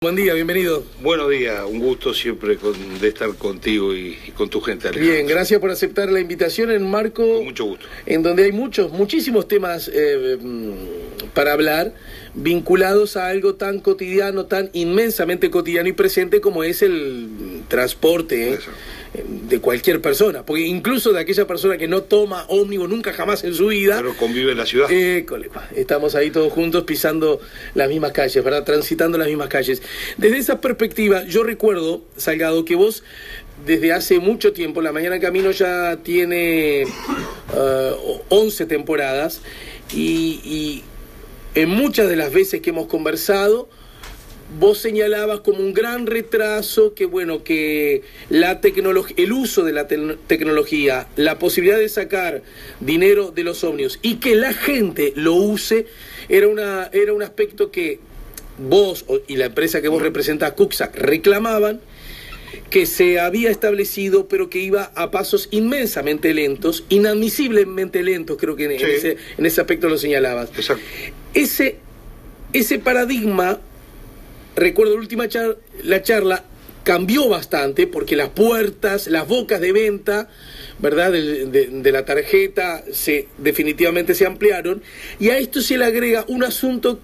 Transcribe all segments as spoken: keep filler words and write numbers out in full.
Buen día, bienvenido. Buenos días, un gusto siempre con, de estar contigo y, y con tu gente, Alejandro. Bien, gracias por aceptar la invitación en marco... Con mucho gusto. En donde hay muchos, muchísimos temas eh, para hablar, vinculados a algo tan cotidiano, tan inmensamente cotidiano y presente como es el transporte eh, de cualquier persona. Porque incluso de aquella persona que no toma ómnibus nunca jamás en su vida... Pero convive en la ciudad. Eh, estamos ahí todos juntos pisando las mismas calles, ¿verdad? Transitando las mismas calles. Desde esa perspectiva, yo recuerdo, Salgado, que vos desde hace mucho tiempo, La Mañana en Camino ya tiene uh, once temporadas y, y en muchas de las veces que hemos conversado, vos señalabas como un gran retraso que, bueno, que la tecnología, el uso de la te tecnología, la posibilidad de sacar dinero de los ómnibus y que la gente lo use, era, una, era un aspecto que vos y la empresa que vos representás, Cuxac, reclamaban, que se había establecido, pero que iba a pasos inmensamente lentos, inadmisiblemente lentos, creo que en, sí. en, ese, en ese aspecto lo señalabas. Exacto. Ese, ese paradigma, recuerdo la última char la charla, cambió bastante, porque las puertas, las bocas de venta, ¿verdad?, de, de, de la tarjeta, se, definitivamente se ampliaron, y a esto se le agrega un asunto,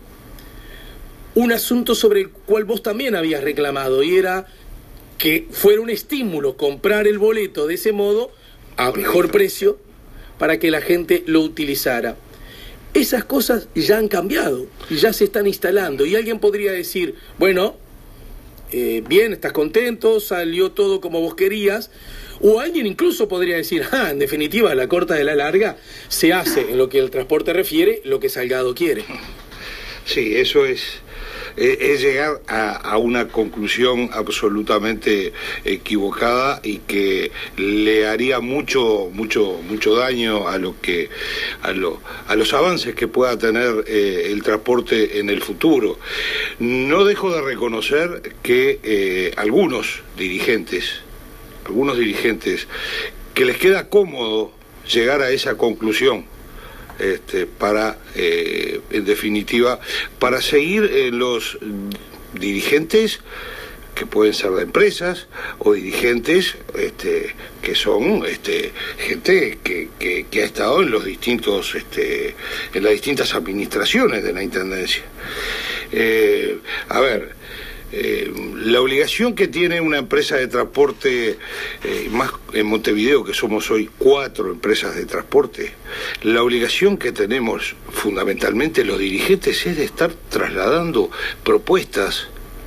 un asunto sobre el cual vos también habías reclamado, y era que fuera un estímulo comprar el boleto de ese modo a mejor precio para que la gente lo utilizara. Esas cosas ya han cambiado, ya se están instalando, y alguien podría decir, bueno, eh, bien, estás contento, salió todo como vos querías, o alguien incluso podría decir, ah, en definitiva, a la corta de la larga, se hace en lo que el transporte refiere lo que Salgado quiere. Sí, eso es... es llegar a, a una conclusión absolutamente equivocada y que le haría mucho mucho mucho daño a lo que a, lo, a los avances que pueda tener eh, el transporte en el futuro. No dejo de reconocer que eh, algunos dirigentes algunos dirigentes que les queda cómodo llegar a esa conclusión, Este, para, eh, en definitiva, para seguir en los dirigentes que pueden ser de empresas o dirigentes este, que son este, gente que, que, que ha estado en los distintos, este, en las distintas administraciones de la Intendencia. Eh, a ver, Eh, la obligación que tiene una empresa de transporte, eh, más en Montevideo, que somos hoy cuatro empresas de transporte, la obligación que tenemos fundamentalmente los dirigentes es de estar trasladando propuestas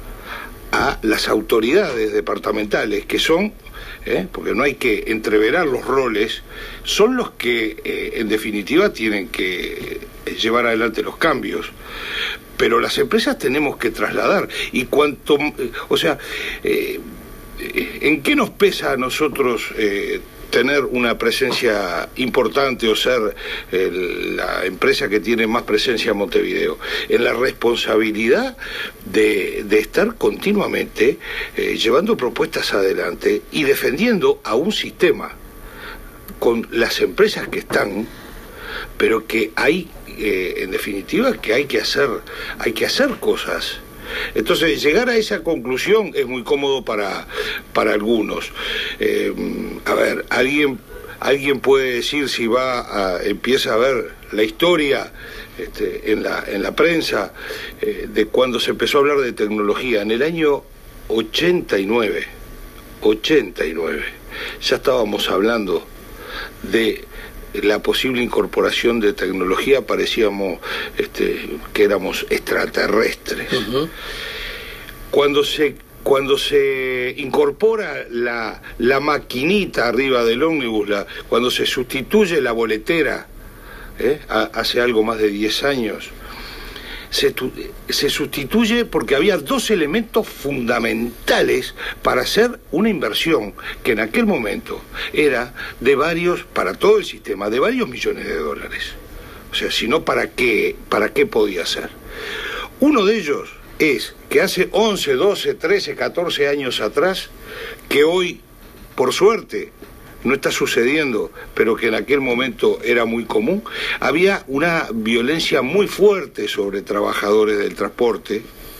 a las autoridades departamentales, que son, eh, porque no hay que entreverar los roles, son los que eh, en definitiva tienen que llevar adelante los cambios. Pero las empresas tenemos que trasladar, y cuanto, o sea, eh, ¿en qué nos pesa a nosotros eh, tener una presencia importante o ser el, la empresa que tiene más presencia en Montevideo? En la responsabilidad de, de estar continuamente eh, llevando propuestas adelante y defendiendo a un sistema con las empresas que están, pero que hay, eh, en definitiva, que hay que hacer, hay que hacer cosas. Entonces, llegar a esa conclusión es muy cómodo para, para algunos. Eh, a ver, alguien, alguien puede decir, si va a, empieza a ver la historia este, en la, en la prensa, eh, de cuando se empezó a hablar de tecnología, en el año ochenta y nueve, ochenta y nueve, ya estábamos hablando de la posible incorporación de tecnología, parecíamos este, que éramos extraterrestres. Uh-huh. Cuando se cuando se incorpora la, la maquinita arriba del ómnibus, la, cuando se sustituye la boletera, ¿eh? a, hace algo más de diez años, Se, se sustituye porque había dos elementos fundamentales para hacer una inversión que en aquel momento era de varios, para todo el sistema, de varios millones de dólares. O sea, si no, ¿para qué, para qué podía ser? Uno de ellos es que hace once, doce, trece, catorce años atrás, que hoy, por suerte, no está sucediendo, pero que en aquel momento era muy común, había una violencia muy fuerte sobre trabajadores del transporte,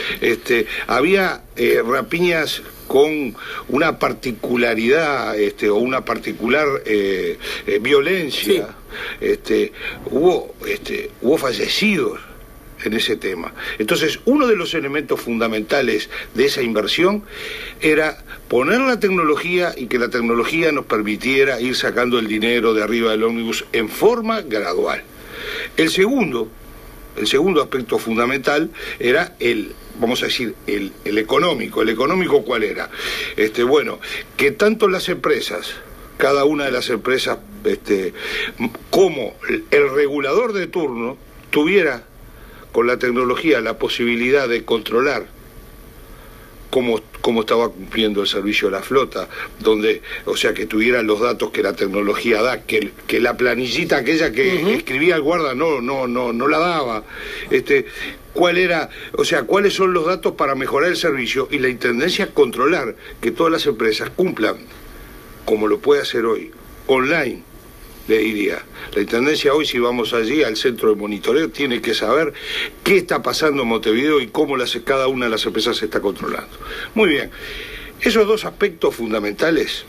Este, había eh, rapiñas con una particularidad este, o una particular eh, eh, violencia. Sí. Este, hubo, este, hubo fallecidos en ese tema. Entonces, uno de los elementos fundamentales de esa inversión era poner la tecnología y que la tecnología nos permitiera ir sacando el dinero de arriba del ómnibus en forma gradual. El segundo, el segundo aspecto fundamental era el, vamos a decir, el, el económico. ¿El económico cuál era? Este, bueno, que tanto las empresas, cada una de las empresas, este, como el regulador de turno, tuviera con la tecnología la posibilidad de controlar cómo, cómo estaba cumpliendo el servicio de la flota, donde, o sea, que tuviera los datos que la tecnología da, que, que la planillita aquella que uh-huh. escribía el guarda no, no, no, no la daba. Este, cuál era, o sea, cuáles son los datos para mejorar el servicio, y la Intendencia controlar que todas las empresas cumplan, como lo puede hacer hoy, online. Le diría, la Intendencia hoy, si vamos allí al centro de monitoreo, tiene que saber qué está pasando en Montevideo y cómo las, cada una de las empresas se está controlando. Muy bien, esos dos aspectos fundamentales,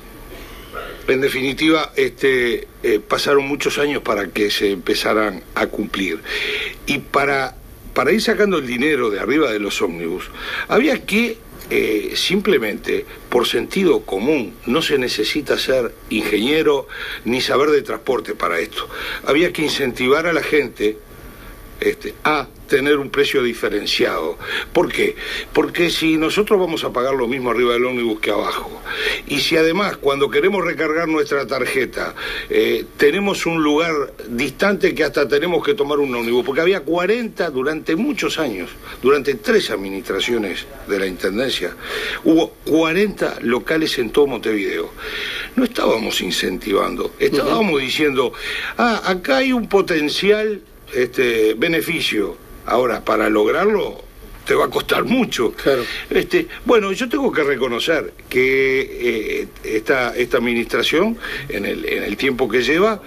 en definitiva, este, eh, pasaron muchos años para que se empezaran a cumplir. Y para, para ir sacando el dinero de arriba de los ómnibus, había que Eh, simplemente, por sentido común, no se necesita ser ingeniero ni saber de transporte para esto. Había que incentivar a la gente este, a tener un precio diferenciado. ¿Por qué? Porque si nosotros vamos a pagar lo mismo arriba del ómnibus que abajo, y si además cuando queremos recargar nuestra tarjeta eh, tenemos un lugar distante que hasta tenemos que tomar un ómnibus, porque había cuarenta durante muchos años, durante tres administraciones de la Intendencia, hubo cuarenta locales en todo Montevideo. No estábamos incentivando, estábamos uh-huh. diciendo, ah, acá hay un potencial este, beneficio. Ahora, para lograrlo te va a costar mucho. Claro. Este, bueno, yo tengo que reconocer que eh, esta, esta administración, en el, en el tiempo que lleva,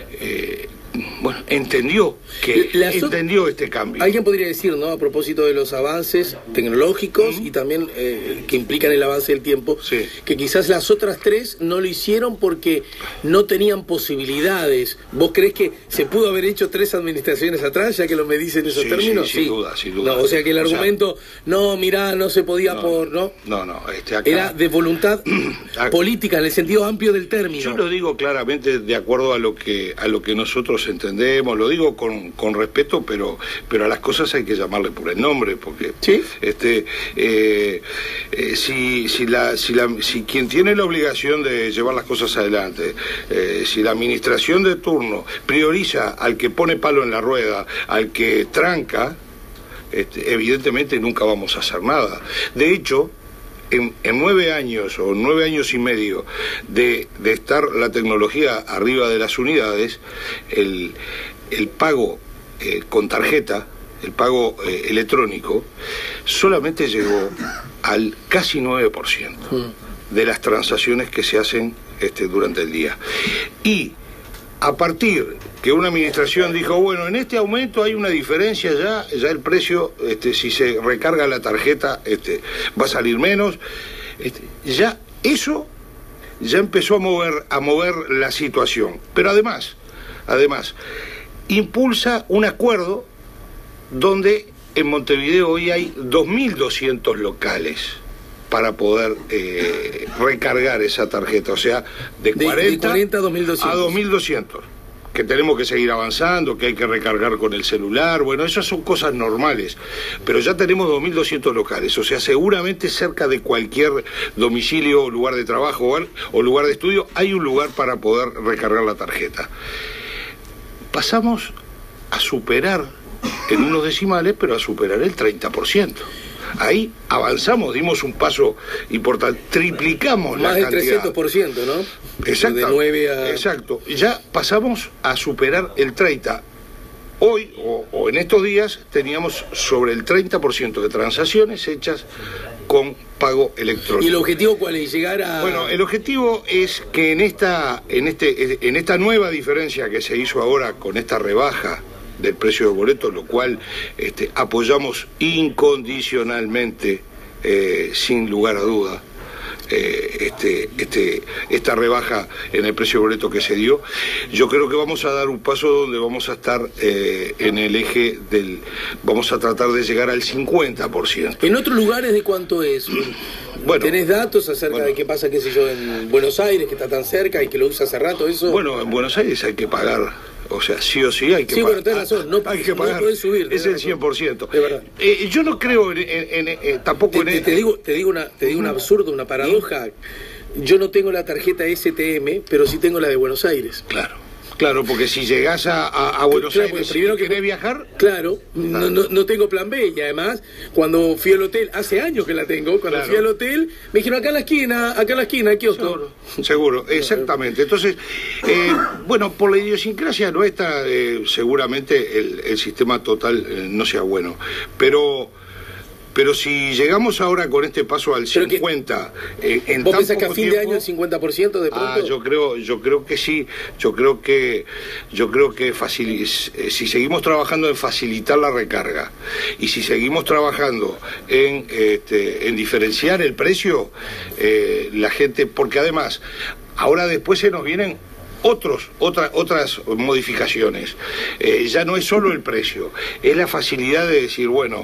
eh, bueno, entendió que Las entendió este cambio. Alguien podría decir, ¿no?, a propósito de los avances tecnológicos uh-huh. y también eh, que implican el avance del tiempo, sí. que quizás las otras tres no lo hicieron porque no tenían posibilidades. ¿Vos creés que se pudo haber hecho tres administraciones atrás, ya que lo me dicen esos sí, términos? Sí, sin sí. duda, sin duda. No, o sea que el argumento, o sea, no, mirá, no se podía no, por... No, no, no este acá, era de voluntad acá, política en el sentido amplio del término. Yo lo digo claramente de acuerdo a lo que, a lo que nosotros entendemos, lo digo con, con respeto, pero pero a las cosas hay que llamarle por el nombre, porque ¿sí? este eh, eh, si si la si la si quien tiene la obligación de llevar las cosas adelante, eh, si la administración de turno prioriza al que pone palo en la rueda, al que tranca, este, evidentemente nunca vamos a hacer nada. De hecho, En, en nueve años o nueve años y medio de, de estar la tecnología arriba de las unidades, el, el pago eh, con tarjeta, el pago eh, electrónico, solamente llegó al casi nueve por ciento de las transacciones que se hacen este, durante el día. Y a partir que una administración dijo, bueno, en este aumento hay una diferencia, ya ya el precio, este, si se recarga la tarjeta, este, va a salir menos, este, ya eso ya empezó a mover, a mover la situación. Pero además, además, impulsa un acuerdo donde en Montevideo hoy hay dos mil doscientos locales para poder eh, recargar esa tarjeta, o sea, de cuarenta, de cuarenta a dos mil doscientos. A dos mil doscientos, que tenemos que seguir avanzando, que hay que recargar con el celular, bueno, esas son cosas normales, pero ya tenemos dos mil doscientos locales, o sea, seguramente cerca de cualquier domicilio o lugar de trabajo o, o lugar de estudio hay un lugar para poder recargar la tarjeta. Pasamos a superar, en unos decimales, pero a superar el treinta por ciento. Ahí avanzamos, dimos un paso importante, triplicamos más la del cantidad. trescientos por ciento, ¿no? Exacto, de nueve a... exacto. Ya pasamos a superar el treinta por ciento. Hoy, o, o en estos días, teníamos sobre el treinta por ciento de transacciones hechas con pago electrónico. ¿Y el objetivo cuál es? Llegar a... Bueno, el objetivo es que en esta, en este, en esta nueva diferencia que se hizo ahora con esta rebaja del precio del boleto, lo cual este, apoyamos incondicionalmente, eh, sin lugar a duda. Eh, este, este, esta rebaja en el precio del boleto que se dio. Yo creo que vamos a dar un paso donde vamos a estar eh, en el eje del... Vamos a tratar de llegar al cincuenta por ciento. ¿En otros lugares de cuánto es? Bueno, ¿tenés datos acerca bueno, de qué pasa, qué sé yo, en Buenos Aires, que está tan cerca y que lo usa hace rato eso? Bueno, en Buenos Aires hay que pagar... O sea, sí o sí hay que sí, pagar. Sí, bueno, tenés razón, no, hay que pagar. No podés subir. Es el cien por ciento. Es verdad. Eh, yo no creo en, en, en, en tampoco te, en... Te, te, digo, te digo, una, te digo un absurdo, una paradoja. Yo no tengo la tarjeta S T M, pero sí tengo la de Buenos Aires. Claro. Claro, porque si llegás a, a, a Buenos claro, Aires, primero que querés viajar... Claro, no, no, no tengo plan B. Y además, cuando fui al hotel, hace años que la tengo, cuando claro. fui al hotel, me dijeron acá en la esquina, acá en la esquina, aquí Seguro, seguro, exactamente. Entonces, eh, bueno, por la idiosincrasia nuestra, eh, seguramente el, el sistema total eh, no sea bueno. Pero... Pero si llegamos ahora con este paso al cincuenta, eh, en ¿vos tan pensás que a fin tiempo, de año el cincuenta por ciento de pronto? Ah, yo creo, yo creo que sí. Yo creo que, yo creo que facil, si seguimos trabajando en facilitar la recarga y si seguimos trabajando en, este, en diferenciar el precio, eh, la gente, porque además ahora después se nos vienen otros otra, otras modificaciones. Eh, ya no es solo el precio, es la facilidad de decir, bueno,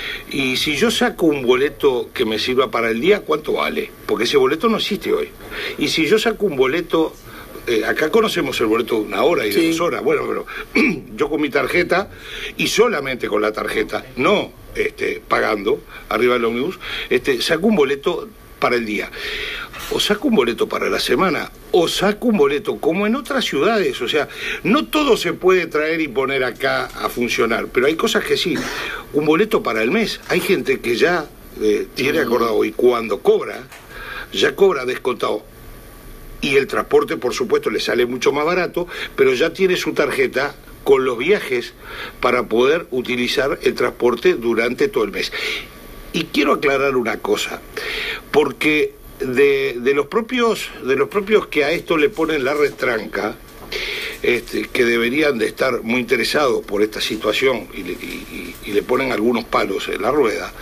y si yo saco un boleto que me sirva para el día, ¿cuánto vale? Porque ese boleto no existe hoy. Y si yo saco un boleto, eh, acá conocemos el boleto de una hora y de sí. dos horas, bueno, pero yo con mi tarjeta, y solamente con la tarjeta, no este, pagando, arriba del ómnibus, este, saco un boleto para el día. O saco un boleto para la semana, o saco un boleto como en otras ciudades. O sea, no todo se puede traer y poner acá a funcionar, pero hay cosas que sí. Un boleto para el mes. Hay gente que ya eh, tiene acordado y cuando cobra, ya cobra descontado. Y el transporte, por supuesto, le sale mucho más barato, pero ya tiene su tarjeta con los viajes para poder utilizar el transporte durante todo el mes. Y quiero aclarar una cosa, porque de, de los propios de los propios que a esto le ponen la retranca, este, que deberían de estar muy interesados por esta situación y le, y, y le ponen algunos palos en la rueda,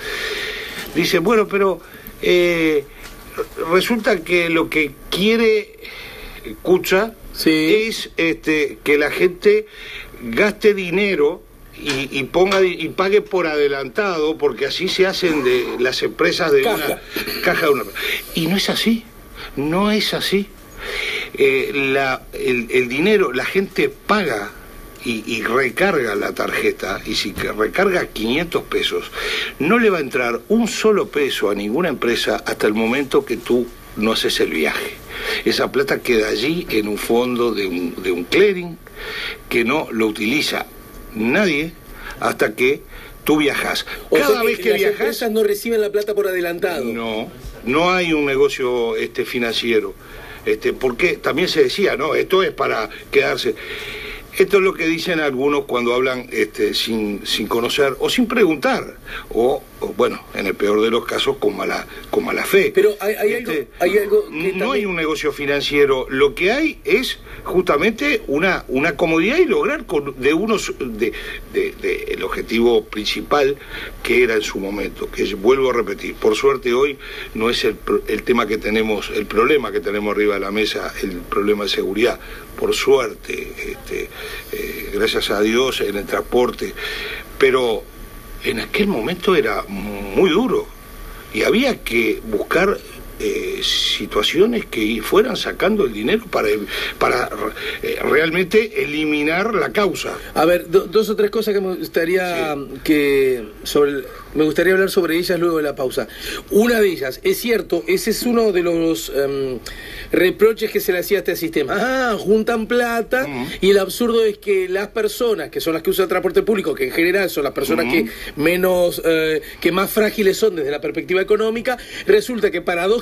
dicen, bueno, pero eh, resulta que lo que quiere Cucha sí. es este, que la gente gaste dinero Y, y ponga y pague por adelantado, porque así se hacen de las empresas de caja. una caja de una. Y no es así, no es así. Eh, la, el, el dinero, la gente paga y, y recarga la tarjeta, y si recarga quinientos pesos, no le va a entrar un solo peso a ninguna empresa hasta el momento que tú no haces el viaje. Esa plata queda allí en un fondo de un, de un clearing que no lo utiliza nadie hasta que tú viajas. Cada o sea, vez que las viajas, empresas no reciben la plata por adelantado. No, no hay un negocio este financiero. Este, porque también se decía, no, esto es para quedarse. Esto es lo que dicen algunos cuando hablan este, sin, sin conocer o sin preguntar, o, o bueno, en el peor de los casos con mala, con mala fe. Pero hay, hay este, algo, hay algo que no también... hay un negocio financiero, lo que hay es justamente una, una comodidad y lograr con, de unos de, de, de el objetivo principal que era en su momento, que vuelvo a repetir, por suerte hoy no es el, el tema que tenemos, el problema que tenemos arriba de la mesa, el problema de seguridad. Por suerte, este, eh, gracias a Dios en el transporte, pero en aquel momento era muy duro y había que buscar eh, situaciones que fueran sacando el dinero para, para eh, realmente eliminar la causa. A ver, do, dos o tres cosas que me gustaría sí. que sobre el, me gustaría hablar sobre ellas luego de la pausa. Una de ellas, es cierto, ese es uno de los um, reproches que se le hacía a este sistema. Ah, juntan plata uh-huh. y el absurdo es que las personas, que son las que usan transporte público, que en general son las personas uh-huh. que menos, eh, que más frágiles son desde la perspectiva económica, resulta que paradójicamente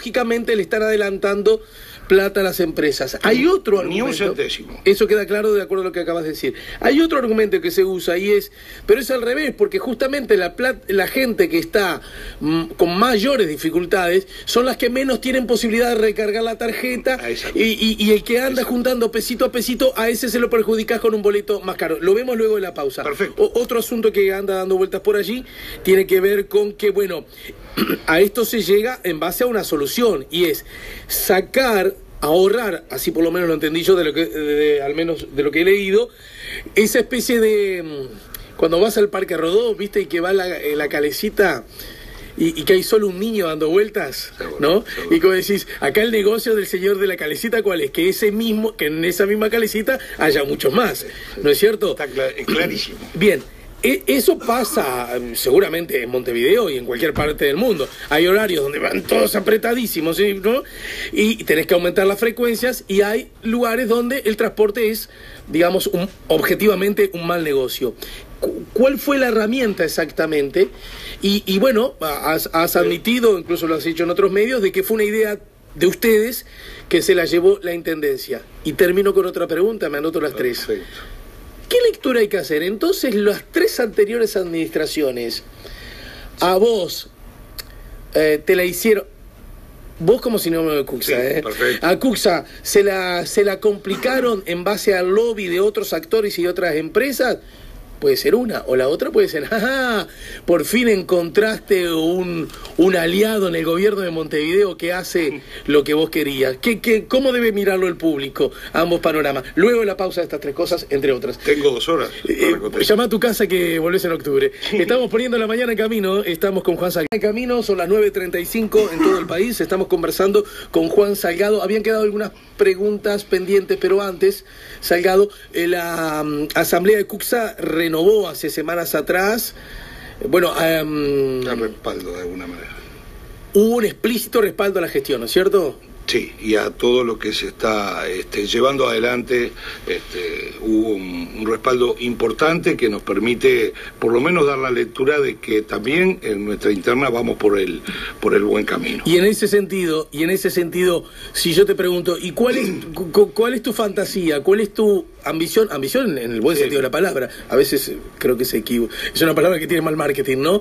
lógicamente le están adelantando plata a las empresas. Hay otro argumento. Ni un centésimo. Eso queda claro de acuerdo a lo que acabas de decir. Hay otro argumento que se usa y es, pero es al revés, porque justamente la, plata, la gente que está mm, con mayores dificultades son las que menos tienen posibilidad de recargar la tarjeta y, y, y el que anda Exacto. juntando pesito a pesito, a ese se lo perjudicas con un boleto más caro. Lo vemos luego de la pausa. Perfecto. O, otro asunto que anda dando vueltas por allí tiene que ver con que, bueno, a esto se llega en base a una solución y es sacar, ahorrar, así por lo menos lo entendí yo de lo que, de, de, al menos de lo que he leído, esa especie de cuando vas al Parque Rodó, viste, y que va la, la calecita y, y que hay solo un niño dando vueltas, seguro, ¿no? Seguro. Y como decís, acá el negocio del señor de la calecita, ¿cuál es? Que ese mismo, que en esa misma calecita haya muchos más, ¿no es cierto? Está clar, clarísimo. Bien. Eso pasa seguramente en Montevideo y en cualquier parte del mundo. Hay horarios donde van todos apretadísimos, ¿no? Y tenés que aumentar las frecuencias y hay lugares donde el transporte es, digamos, un, objetivamente un mal negocio. ¿Cuál fue la herramienta exactamente? Y, y bueno, has, has admitido, incluso lo has dicho en otros medios, de que fue una idea de ustedes que se la llevó la Intendencia. Y termino con otra pregunta, me anoto las tres. Perfecto. ¿Qué lectura hay que hacer? Entonces, las tres anteriores administraciones, a vos eh, te la hicieron, vos como sinónimo de Cuxa, sí, ¿eh? A Cuxa se la, se la complicaron en base al lobby de otros actores y de otras empresas. Puede ser una, o la otra puede ser, ¡ajá! Por fin encontraste un, un aliado en el gobierno de Montevideo que hace lo que vos querías. ¿Qué, qué, ¿Cómo debe mirarlo el público? Ambos panoramas. Luego de la pausa de estas tres cosas, entre otras. Tengo dos horas. Eh, llama a tu casa que volvés en octubre. Estamos poniendo la mañana en camino, estamos con Juan Salgado. En camino, son las nueve treinta y cinco en todo el país, estamos conversando con Juan Salgado. Habían quedado algunas preguntas pendientes, pero antes, Salgado, eh, la um, Asamblea de Cuxa renovó hace semanas atrás, bueno, um, el respaldo de alguna manera. Hubo un explícito respaldo a la gestión, ¿no es cierto? Sí, y a todo lo que se está este, llevando adelante, este, hubo un, un respaldo importante que nos permite por lo menos dar la lectura de que también en nuestra interna vamos por el por el buen camino. Y en ese sentido, y en ese sentido, si yo te pregunto, ¿y cuál es cu, cuál es tu fantasía? ¿Cuál es tu ambición? Ambición en el buen sí. sentido de la palabra. A veces creo que se equivoca. Es una palabra que tiene mal marketing, ¿no?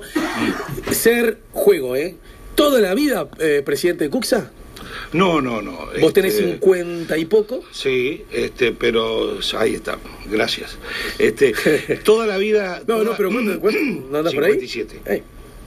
Ser juego, ¿eh? ¿Toda la vida eh, presidente de Cuxa? No, no, no. ¿Vos este, tenés cincuenta y poco? Sí, este, pero ahí está, gracias. Este, toda la vida... No, toda, no, pero ¿cuánto, cuánto no andas por ahí? cincuenta y siete. Hey.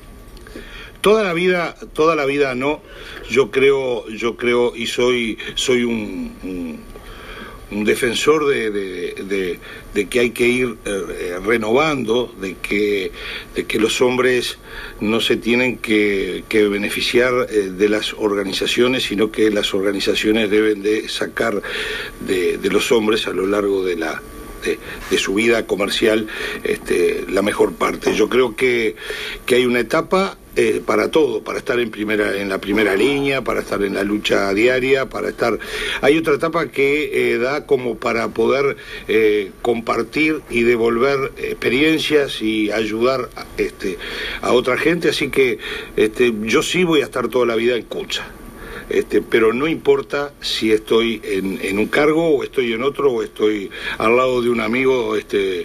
Toda la vida, toda la vida no. Yo creo, yo creo y soy, soy un, un, un defensor de, de, de, de que hay que ir eh, renovando, de que, de que los hombres no se tienen que, que beneficiar eh, de las organizaciones, sino que las organizaciones deben de sacar de, de los hombres a lo largo de la de, de su vida comercial este, la mejor parte. Yo creo que, que hay una etapa eh, para todo, para estar en primera en la primera línea, para estar en la lucha diaria, para estar... Hay otra etapa que eh, da como para poder eh, compartir y devolver experiencias y ayudar a, este, a otra gente, así que este, yo sí voy a estar toda la vida en Cuxa. Este, pero no importa si estoy en, en un cargo o estoy en otro o estoy al lado de un amigo este,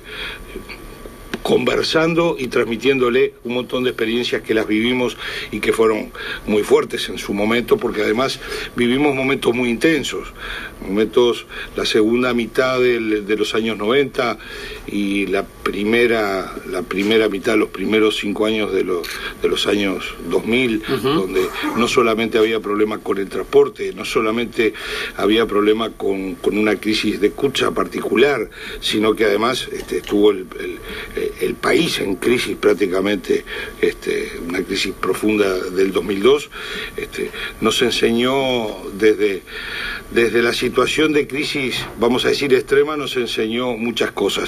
conversando y transmitiéndole un montón de experiencias que las vivimos y que fueron muy fuertes en su momento, porque además vivimos momentos muy intensos, momentos, la segunda mitad del, de los años noventa y la primera la primera mitad, los primeros cinco años de los, de los años dos mil, uh-huh. donde no solamente había problemas con el transporte, no solamente había problemas con, con una crisis de Cuxa particular, sino que además este, estuvo el, el, el país en crisis prácticamente, este, una crisis profunda del dos mil dos, este, nos enseñó desde, desde la situación de crisis, vamos a decir extrema, nos enseñó muchas cosas.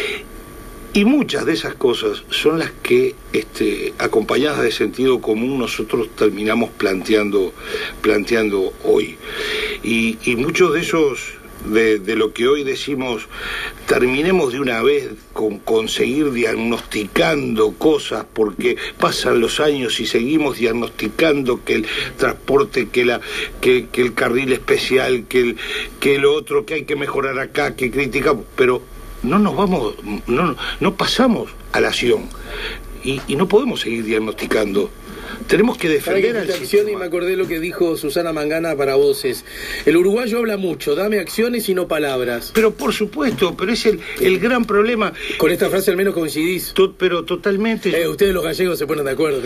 Y muchas de esas cosas son las que, este, acompañadas de sentido común, nosotros terminamos planteando, planteando hoy. Y, y muchos de esos, de, de lo que hoy decimos, terminemos de una vez con conseguir diagnosticando cosas, porque pasan los años y seguimos diagnosticando que el transporte, que la que, que el carril especial, que el que lo otro, que hay que mejorar acá, que criticamos, pero no nos vamos, no, no pasamos a la acción y, y no podemos seguir diagnosticando. Tenemos que defender al sistema. Y me acordé lo que dijo Susana Mangana para Voces. El uruguayo habla mucho, dame acciones y no palabras. Pero por supuesto, pero es el, el gran problema. Con esta frase al menos coincidís. To, pero totalmente. Eh, ustedes los gallegos se ponen de acuerdo.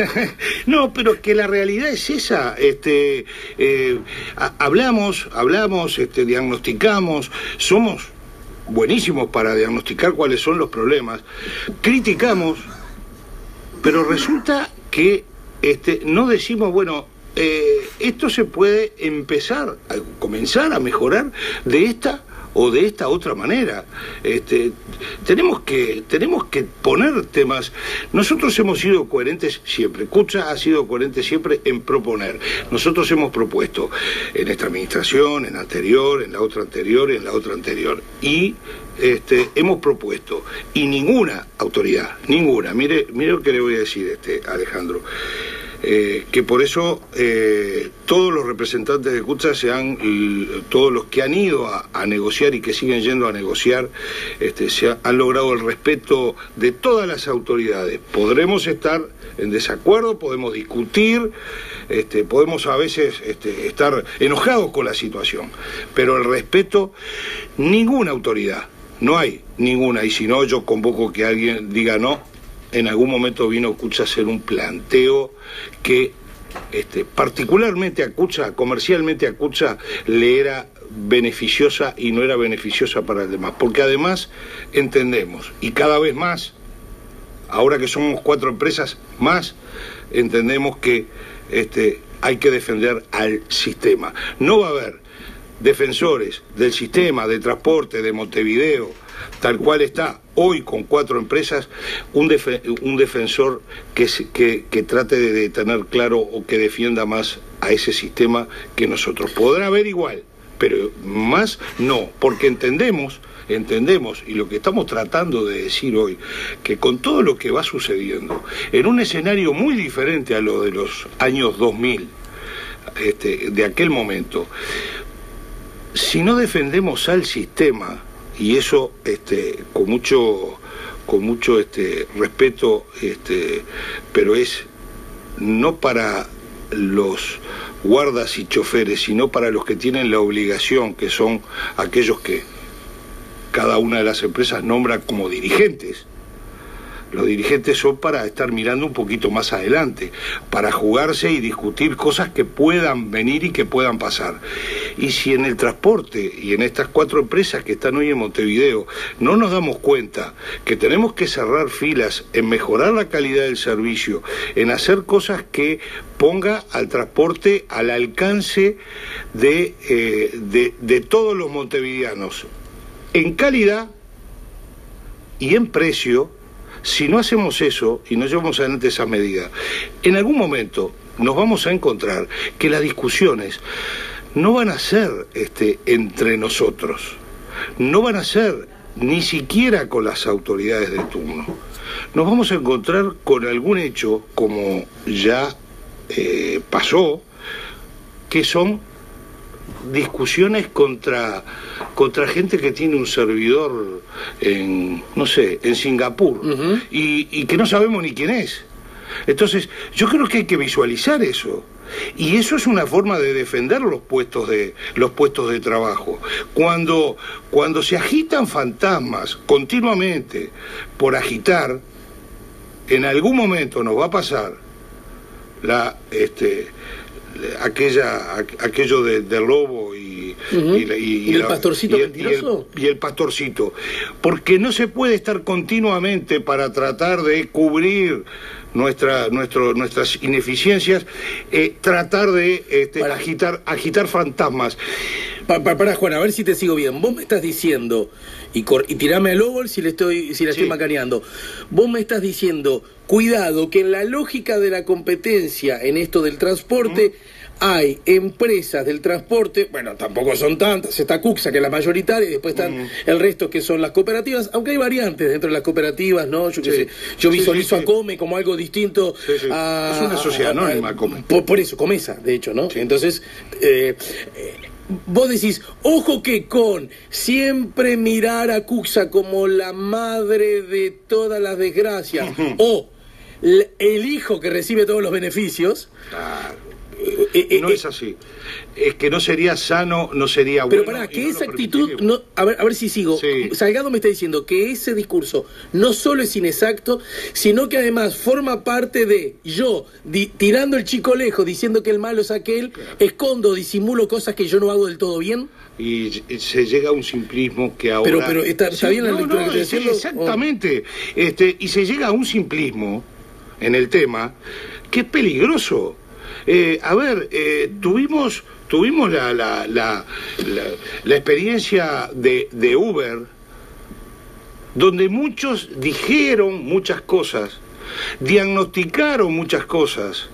No, pero que la realidad es esa. Este, eh, a, hablamos, hablamos, este, diagnosticamos, somos buenísimos para diagnosticar cuáles son los problemas. Criticamos, pero resulta que Este, no decimos, bueno, eh, esto se puede empezar a comenzar a mejorar de esta o de esta otra manera. Este, tenemos que tenemos que poner temas. Nosotros hemos sido coherentes siempre. Kutxa ha sido coherente siempre en proponer. Nosotros hemos propuesto en esta administración, en la anterior, en la otra anterior, en la otra anterior. Y Este, hemos propuesto, y ninguna autoridad, ninguna, mire, mire lo que le voy a decir, este, Alejandro, eh, que por eso eh, todos los representantes de Kutxa se han, todos los que han ido a, a negociar y que siguen yendo a negociar, este, se ha, han logrado el respeto de todas las autoridades. Podremos estar en desacuerdo, podemos discutir, este, podemos a veces este, estar enojados con la situación, pero el respeto, ninguna autoridad, no hay ninguna, y si no, yo convoco que alguien diga no. En algún momento vino Kutxa a hacer un planteo que este, particularmente a Kutxa, comercialmente a Kutxa, le era beneficiosa y no era beneficiosa para el demás, porque además entendemos, y cada vez más, ahora que somos cuatro empresas más, entendemos que este, hay que defender al sistema. No va a haber defensores del sistema de transporte de Montevideo, tal cual está hoy con cuatro empresas, un, def un defensor que, que, que trate de, de tener claro o que defienda más a ese sistema que nosotros. Podrá haber igual, pero más no, porque entendemos, entendemos, y lo que estamos tratando de decir hoy, que con todo lo que va sucediendo, en un escenario muy diferente a lo de los años dos mil, este, de aquel momento, si no defendemos al sistema, y eso este, con mucho, con mucho este, respeto, este, pero es no para los guardas y choferes, sino para los que tienen la obligación, que son aquellos que cada una de las empresas nombra como dirigentes. Los dirigentes son para estar mirando un poquito más adelante, para jugarse y discutir cosas que puedan venir y que puedan pasar. Y si en el transporte y en estas cuatro empresas que están hoy en Montevideo no nos damos cuenta que tenemos que cerrar filas en mejorar la calidad del servicio, en hacer cosas que ponga al transporte al alcance de, eh, de, de todos los montevideanos, en calidad y en precio. Si no hacemos eso y no llevamos adelante esa medida, en algún momento nos vamos a encontrar que las discusiones no van a ser este, entre nosotros, no van a ser ni siquiera con las autoridades de turno. Nos vamos a encontrar con algún hecho, como ya eh, pasó, que son discusiones contra contra gente que tiene un servidor en, no sé, en Singapur, uh-huh. y, y que no sabemos ni quién es. Entonces, yo creo que hay que visualizar eso. Y eso es una forma de defender los puestos de los puestos de trabajo. Cuando, cuando se agitan fantasmas continuamente por agitar, en algún momento nos va a pasar la este aquella aquello de, de lobo y, uh-huh. y, y, y el la, pastorcito y, mentiroso y el, y el pastorcito, porque no se puede estar continuamente para tratar de cubrir nuestra nuestro nuestras ineficiencias, eh, tratar de este, para, agitar agitar fantasmas. Para, para, para Juan, a ver si te sigo bien. Vos me estás diciendo, y, cor, y tirame al lobo si le estoy si la sí. estoy macaneando, vos me estás diciendo, cuidado, que en la lógica de la competencia en esto del transporte, uh-huh. hay empresas del transporte, bueno, tampoco son tantas, está Cuxa, que es la mayoritaria, y después están mm. el resto que son las cooperativas, aunque hay variantes dentro de las cooperativas, ¿no? Yo qué sí. sé, yo visualizo sí, sí, sí. a Come como algo distinto sí, sí. a... Es una sociedad anónima, Come. Por, por eso, Comesa, de hecho, ¿no? Sí. Entonces, eh, eh, vos decís, ojo que con siempre mirar a Cuxa como la madre de todas las desgracias, o el hijo que recibe todos los beneficios... Claro. Eh, eh, no eh, es así. Es que no sería sano, no sería bueno. Pero para que no esa actitud, no, a ver, a ver si sigo. Sí. Salgado me está diciendo que ese discurso no solo es inexacto, sino que además forma parte de yo di, tirando el chico lejos, diciendo que el malo es aquel, claro. escondo, disimulo cosas que yo no hago del todo bien. Y se llega a un simplismo que ahora... Pero, pero está, está sí, bien la no, lectura no, que estoy sí, haciendo. Exactamente. Oh. Este, y se llega a un simplismo en el tema que es peligroso. Eh, a ver, eh, tuvimos tuvimos la la, la, la, la experiencia de, de Uber, donde muchos dijeron muchas cosas, diagnosticaron muchas cosas,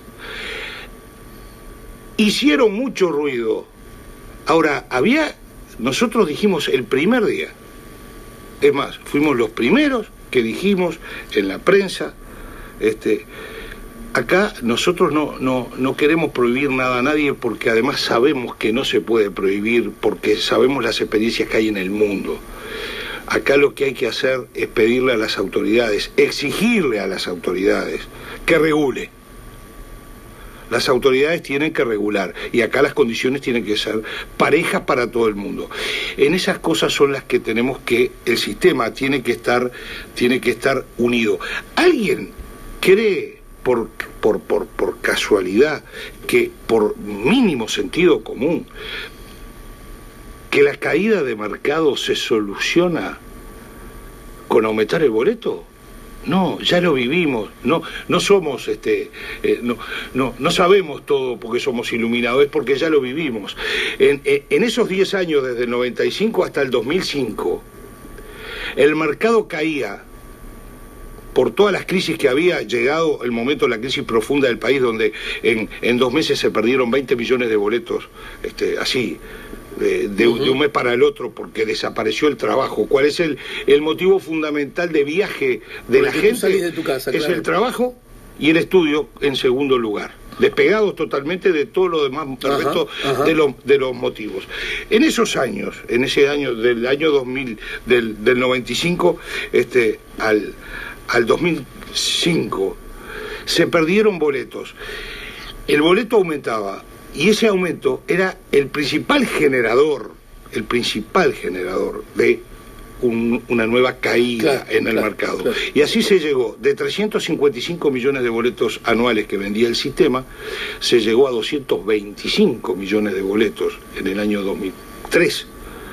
hicieron mucho ruido. Ahora, había, nosotros dijimos el primer día, es más, fuimos los primeros que dijimos en la prensa, este... Acá nosotros no, no, no queremos prohibir nada a nadie porque además sabemos que no se puede prohibir porque sabemos las experiencias que hay en el mundo. Acá lo que hay que hacer es pedirle a las autoridades, exigirle a las autoridades que regule. Las autoridades tienen que regular y acá las condiciones tienen que ser parejas para todo el mundo. En esas cosas son las que tenemos que, el sistema tiene que estar, tiene que estar unido. ¿Alguien cree Por, por, por, por casualidad, que por mínimo sentido común, que la caída de mercado se soluciona con aumentar el boleto? No, ya lo vivimos, no, no somos, este, eh, no, no, no sabemos todo porque somos iluminados, es porque ya lo vivimos. En, en, en esos diez años, desde el noventa y cinco hasta el dos mil cinco, el mercado caía por todas las crisis que había llegado el momento de la crisis profunda del país, donde en, en dos meses se perdieron veinte millones de boletos, este, así, de, de, uh-huh. de un mes para el otro, porque desapareció el trabajo. ¿Cuál es el, el motivo fundamental de viaje de la gente? De tu casa, es claro. el trabajo y el estudio en segundo lugar, despegados totalmente de todo lo demás, el resto de los, de los motivos. En esos años, en ese año, del año dos mil, del, del noventa y cinco, este, al... al dos mil cinco, se perdieron boletos. El boleto aumentaba y ese aumento era el principal generador, el principal generador de un, una nueva caída claro, en el claro, mercado. Claro. Y así se llegó, de trescientos cincuenta y cinco millones de boletos anuales que vendía el sistema, se llegó a doscientos veinticinco millones de boletos en el año dos mil tres.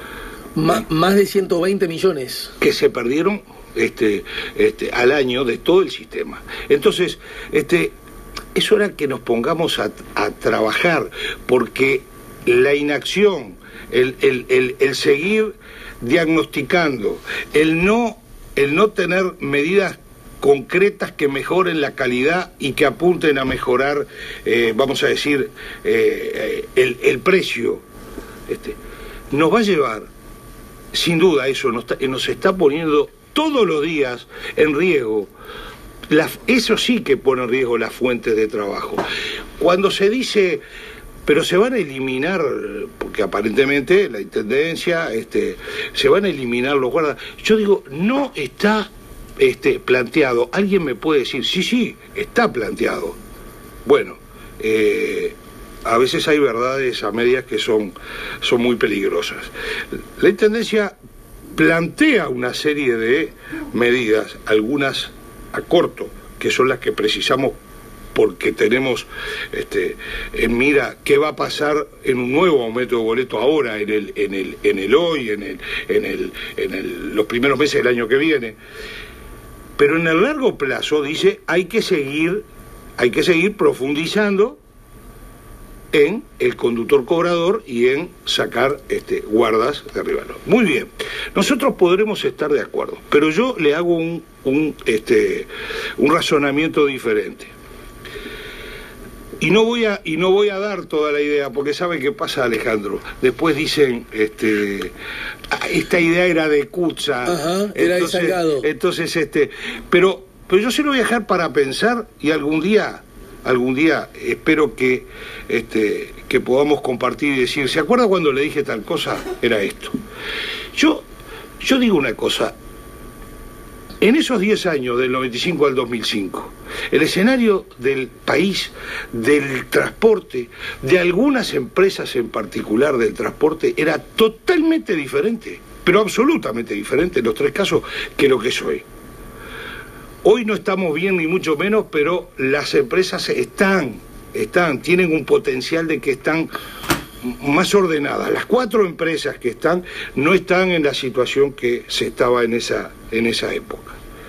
Ma, más de ciento veinte millones. Que se perdieron Este, este, al año de todo el sistema. Entonces, este, es hora que nos pongamos a, a trabajar, porque la inacción, el, el, el, el seguir diagnosticando, el no, el no tener medidas concretas que mejoren la calidad y que apunten a mejorar, eh, vamos a decir, eh, el, el precio, este, nos va a llevar, sin duda, eso nos está, nos está poniendo todos los días en riesgo. La, eso sí que pone en riesgo las fuentes de trabajo. Cuando se dice, pero se van a eliminar, porque aparentemente la intendencia, este, se van a eliminar los guardas. Yo digo, no está este, planteado. Alguien me puede decir, sí, sí, está planteado. Bueno, eh, a veces hay verdades a medias que son, son muy peligrosas. La intendencia plantea una serie de medidas, algunas a corto, que son las que precisamos porque tenemos este, en mira qué va a pasar en un nuevo aumento de boleto ahora, en el, en el, en el hoy, en el, en el, en el, los primeros meses del año que viene. Pero en el largo plazo dice hay que seguir, hay que seguir profundizando en el conductor cobrador y en sacar este, guardas de arriba. Muy bien, nosotros podremos estar de acuerdo, pero yo le hago un, un, este, un razonamiento diferente. Y no voy a y no voy a dar toda la idea, porque ¿sabe qué pasa, Alejandro? Después dicen, este, esta idea era de Cucha. Ajá, era entonces, de Salgado. Entonces, este, pero, pero yo se lo voy a dejar para pensar y algún día, algún día espero que, este, que podamos compartir y decir, ¿se acuerda cuando le dije tal cosa? Era esto. Yo, yo digo una cosa. En esos diez años, del noventa y cinco al dos mil cinco, el escenario del país, del transporte, de algunas empresas en particular del transporte, era totalmente diferente, pero absolutamente diferente en los tres casos que lo que es hoy. Hoy no estamos bien ni mucho menos, pero las empresas están, están, tienen un potencial de que están más ordenadas. Las cuatro empresas que están no están en la situación que se estaba en esa, en esa época.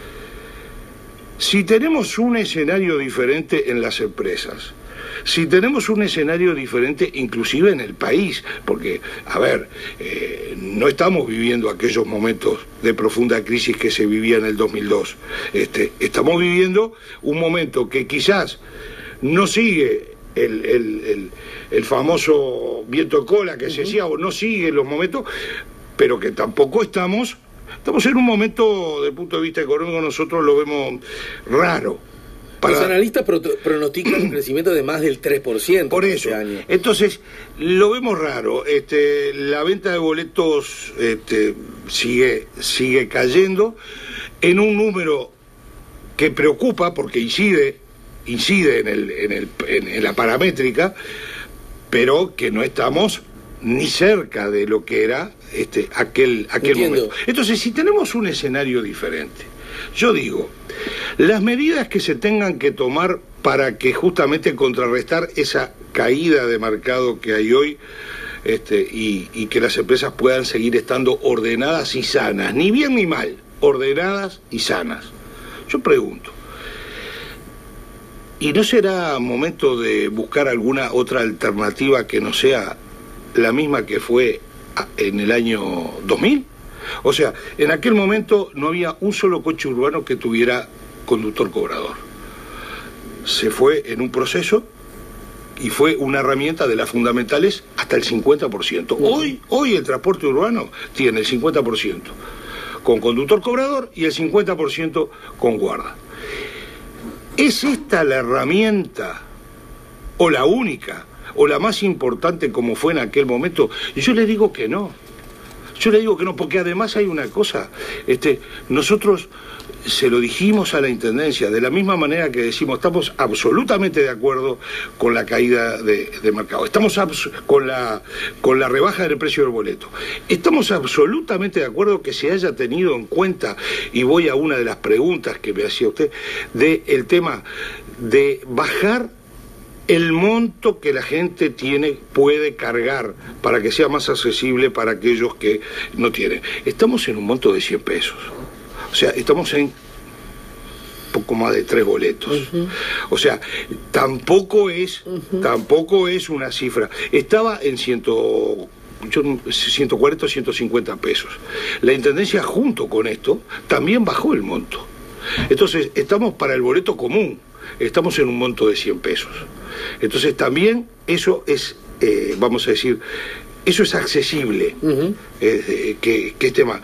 Si tenemos un escenario diferente en las empresas, si tenemos un escenario diferente inclusive en el país, porque, a ver, eh, no estamos viviendo aquellos momentos de profunda crisis que se vivía en el dos mil dos. Este, estamos viviendo un momento que quizás no sigue el, el, el, el famoso viento cola que uh-huh. se decía, o no sigue los momentos, pero que tampoco estamos... Estamos en un momento, desde el punto de vista económico, nosotros lo vemos raro. Para... Los analistas pro pronostican un crecimiento de más del tres por ciento. Por eso. Este año. Entonces, lo vemos raro. Este, la venta de boletos este, sigue, sigue cayendo en un número que preocupa porque incide, incide en, el, en, el, en, en la paramétrica, pero que no estamos ni cerca de lo que era este, aquel, aquel momento. Entonces, si tenemos un escenario diferente, yo digo, las medidas que se tengan que tomar para que justamente contrarrestar esa caída de mercado que hay hoy este, y, y que las empresas puedan seguir estando ordenadas y sanas, ni bien ni mal, ordenadas y sanas. Yo pregunto, ¿y no será momento de buscar alguna otra alternativa que no sea la misma que fue en el año dos mil? O sea, en aquel momento no había un solo coche urbano que tuviera conductor cobrador. Se fue en un proceso y fue una herramienta de las fundamentales hasta el cincuenta por ciento. Hoy, hoy el transporte urbano tiene el cincuenta por ciento con conductor cobrador y el cincuenta por ciento con guarda. ¿Es esta la herramienta o la única o la más importante como fue en aquel momento? Y yo le digo que no. Yo le digo que no, porque además hay una cosa, este, nosotros se lo dijimos a la Intendencia, de la misma manera que decimos, estamos absolutamente de acuerdo con la caída de, de mercado, estamos con la, con la rebaja del precio del boleto, estamos absolutamente de acuerdo que se haya tenido en cuenta, y voy a una de las preguntas que me hacía usted, del tema de bajar el monto que la gente tiene, puede cargar para que sea más accesible para aquellos que no tienen. Estamos en un monto de cien pesos. O sea, estamos en poco más de tres boletos. Uh-huh. O sea, tampoco es, uh-huh. tampoco es una cifra. Estaba en ciento cuarenta o ciento cincuenta pesos. La Intendencia, junto con esto, también bajó el monto. Entonces, estamos para el boleto común. Estamos en un monto de cien pesos. Entonces también eso es, eh, vamos a decir, eso es accesible, uh-huh. eh, que, que este más.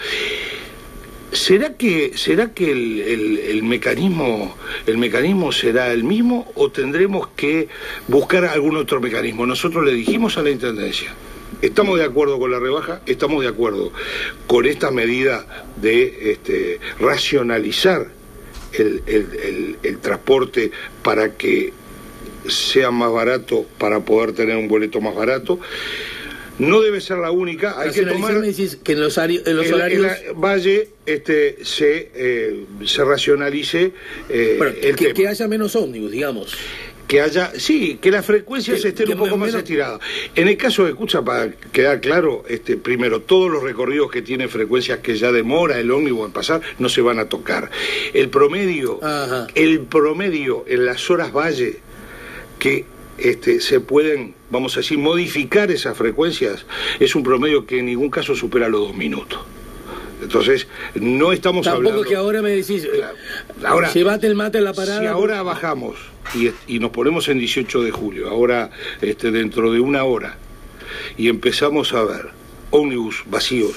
¿Será que, será que el, el, el mecanismo, el mecanismo será el mismo o tendremos que buscar algún otro mecanismo? Nosotros le dijimos a la Intendencia, estamos de acuerdo con la rebaja, estamos de acuerdo con esta medida de este, racionalizar El, el, el, el transporte para que sea más barato, para poder tener un boleto más barato. No debe ser la única, hay que tomar... Me decís que en los, en los el, horarios... el Valle este, se, eh, se racionalice eh, bueno, el que, tema. Que haya menos ómnibus, digamos. Que haya, sí, que las frecuencias estén que un poco más estiradas. En el caso de Cucha, para quedar claro, este, primero, todos los recorridos que tienen frecuencias que ya demora el ómnibus en pasar, no se van a tocar. El promedio, Ajá. el promedio en las horas valle, que este, se pueden, vamos a decir, modificar esas frecuencias, es un promedio que en ningún caso supera los dos minutos. Entonces, no estamos Tampoco hablando... que ahora me decís, ahora, llévate el mate a la parada. Si ahora bajamos y, y nos ponemos en dieciocho de julio, ahora este, dentro de una hora, y empezamos a ver ómnibus vacíos,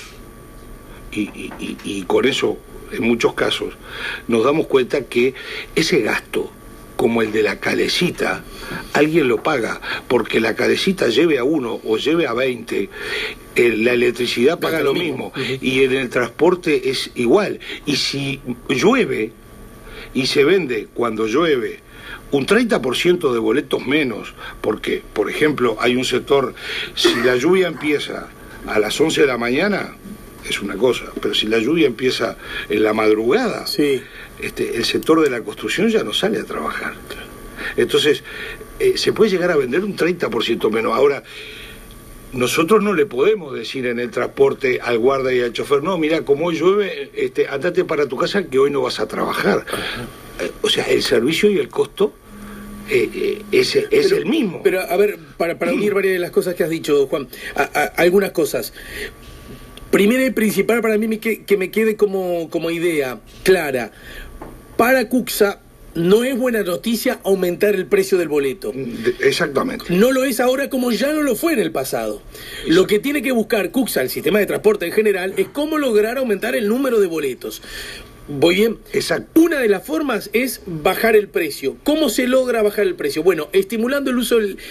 y, y, y, y con eso, en muchos casos, nos damos cuenta que ese gasto, como el de la calecita, alguien lo paga, porque la calecita lleve a uno o lleve a veinte, eh, la electricidad paga lo mismo, y en el transporte es igual. Y si llueve, y se vende cuando llueve un treinta por ciento de boletos menos, porque, por ejemplo, hay un sector, si la lluvia empieza a las once de la mañana, es una cosa, pero si la lluvia empieza en la madrugada, sí. Este, el sector de la construcción ya no sale a trabajar. Entonces, eh, se puede llegar a vender un treinta por ciento menos. Ahora, nosotros no le podemos decir en el transporte al guarda y al chofer, no, mira, como hoy llueve, este, andate para tu casa que hoy no vas a trabajar. Eh, o sea, el servicio y el costo eh, eh, es, es pero, el mismo. Pero, a ver, para, para unir varias de las cosas que has dicho, Juan, a, a, algunas cosas. Primero y principal para mí que, que me quede como, como idea clara. Para Cuxa no es buena noticia aumentar el precio del boleto. Exactamente. No lo es ahora como ya no lo fue en el pasado. Exacto. Lo que tiene que buscar Cuxa, el sistema de transporte en general, es cómo lograr aumentar el número de boletos. ¿Voy bien? Exacto. Una de las formas es bajar el precio. ¿Cómo se logra bajar el precio? Bueno, estimulando el uso del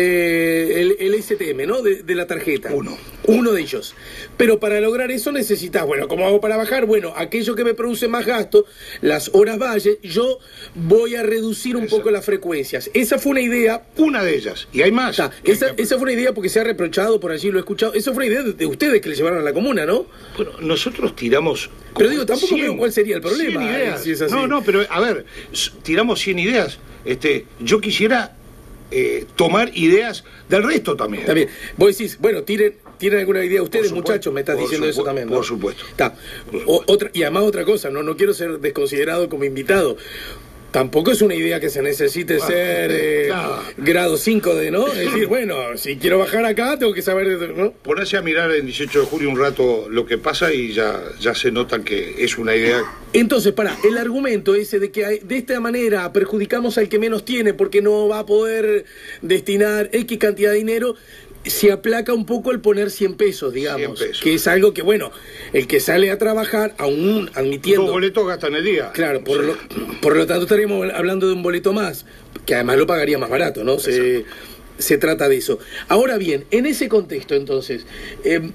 eh, el, el S T M, ¿no? De, de la tarjeta. Uno. Uno de ellos. Pero para lograr eso necesitas, bueno, ¿cómo hago para bajar? Bueno, aquello que me produce más gasto, las horas valle, yo voy a reducir un Exacto. poco las frecuencias. Esa fue una idea. Una de ellas. Y hay más. Está. Esa, esa fue una idea porque se ha reprochado, por allí lo he escuchado. Esa fue una idea de, de ustedes que le llevaron a la comuna, ¿no? Bueno, nosotros tiramos... Pero digo, tampoco veo cuál sería el problema. cien ideas. Si es así. No, no, pero a ver, tiramos cien ideas. Este, yo quisiera eh, tomar ideas del resto también. También. Vos decís, bueno, tiren, tienen alguna idea ustedes, muchachos, me estás diciendo eso también, ¿no? Por supuesto. Está. O, otra, y además otra cosa, no, no quiero ser desconsiderado como invitado. Tampoco es una idea que se necesite bueno, ser eh, claro. grado cinco de, ¿no? Es decir, bueno, si quiero bajar acá, tengo que saber, ¿no? Ponerse a mirar el dieciocho de julio un rato lo que pasa y ya, ya se nota que es una idea. Entonces, pará, el argumento ese de que hay, de esta manera perjudicamos al que menos tiene porque no va a poder destinar X cantidad de dinero, se aplaca un poco el poner cien pesos, digamos. cien pesos. Que es algo que, bueno, el que sale a trabajar, aún admitiendo... Dos boletos gastan el día. Claro, por, sí. lo, por lo tanto estaríamos hablando de un boleto más, que además lo pagaría más barato, ¿no? Se, se trata de eso. Ahora bien, en ese contexto, entonces, eh,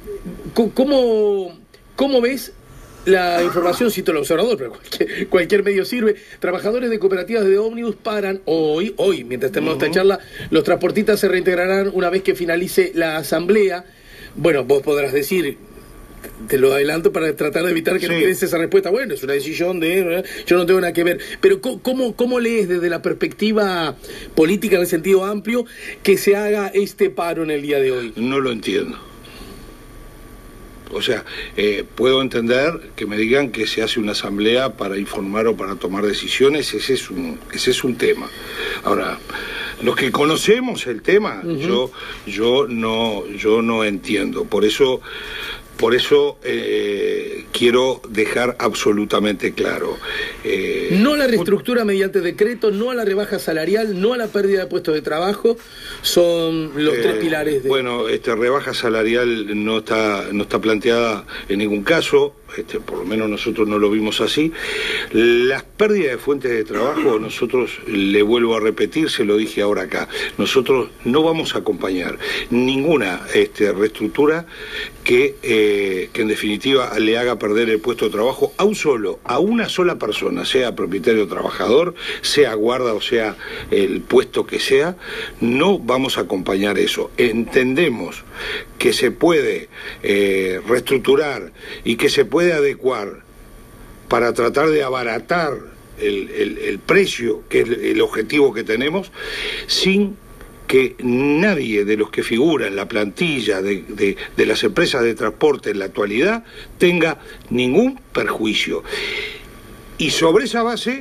¿cómo, ¿cómo ves la información? Cito el Observador, pero cualquier, cualquier medio sirve. Trabajadores de cooperativas de ómnibus paran hoy, hoy, mientras tenemos uh-huh. esta charla, los transportistas se reintegrarán una vez que finalice la asamblea. Bueno, vos podrás decir, te lo adelanto para tratar de evitar que sí. no quedes esa respuesta, bueno, es una decisión de... yo no tengo nada que ver. Pero ¿cómo, cómo lees desde la perspectiva política en el sentido amplio que se haga este paro en el día de hoy? No lo entiendo. O sea, eh, puedo entender que me digan que se hace una asamblea para informar o para tomar decisiones, ese es un, ese es un tema. Ahora, los que conocemos el tema, uh-huh. yo, yo no, yo no entiendo. Por eso, por eso eh, quiero dejar absolutamente claro. Eh, no a la reestructura mediante decreto, no a la rebaja salarial, no a la pérdida de puestos de trabajo, son los eh, tres pilares de... Bueno, este, rebaja salarial no está, no está planteada en ningún caso, este, por lo menos nosotros no lo vimos así. Las pérdidas de fuentes de trabajo, nosotros, le vuelvo a repetir, se lo dije ahora acá, nosotros no vamos a acompañar ninguna este, reestructura que, eh, que en definitiva le haga perder el puesto de trabajo a un solo, a una sola persona, sea propietario o trabajador, sea guarda o sea el puesto que sea, no vamos a acompañar eso. Entendemos que se puede eh, reestructurar y que se puede adecuar para tratar de abaratar el, el, el precio, que es el objetivo que tenemos, sin que nadie de los que figura en la plantilla de, de, de las empresas de transporte en la actualidad tenga ningún perjuicio. Y sobre esa base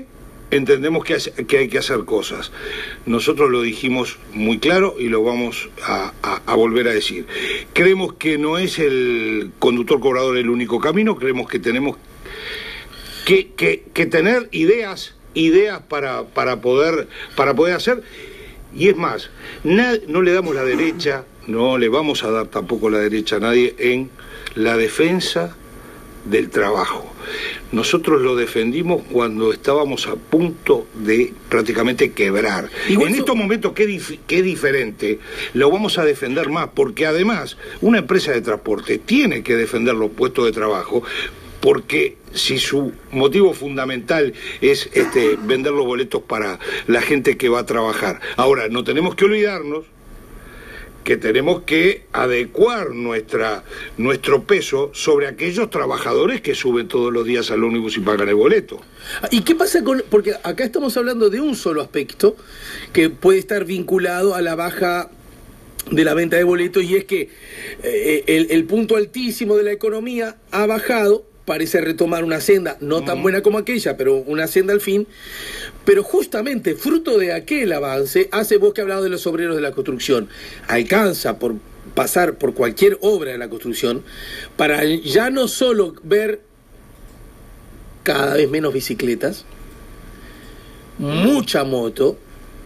entendemos que, hace, que hay que hacer cosas. Nosotros lo dijimos muy claro y lo vamos a, a, a volver a decir. Creemos que no es el conductor cobrador el único camino, creemos que tenemos que, que, que tener ideas, ideas para, para, poder, para poder hacer, y es más, na, no le damos la derecha, no le vamos a dar tampoco la derecha a nadie en la defensa del trabajo. Nosotros lo defendimos cuando estábamos a punto de prácticamente quebrar. Igual en eso... estos momentos, ¿qué, dif qué diferente? Lo vamos a defender más, porque además una empresa de transporte tiene que defender los puestos de trabajo, porque si su motivo fundamental es este, vender los boletos para la gente que va a trabajar. Ahora, no tenemos que olvidarnos que tenemos que adecuar nuestra, nuestro peso sobre aquellos trabajadores que suben todos los días al ómnibus y pagan el boleto. ¿Y qué pasa con...? Porque acá estamos hablando de un solo aspecto que puede estar vinculado a la baja de la venta de boletos, y es que eh, el, el punto altísimo de la economía ha bajado, parece retomar una senda, no tan buena como aquella, pero una senda al fin. Pero justamente, fruto de aquel avance, hace vos que hablado de los obreros de la construcción, alcanza por pasar por cualquier obra de la construcción, para ya no solo ver cada vez menos bicicletas, mucha moto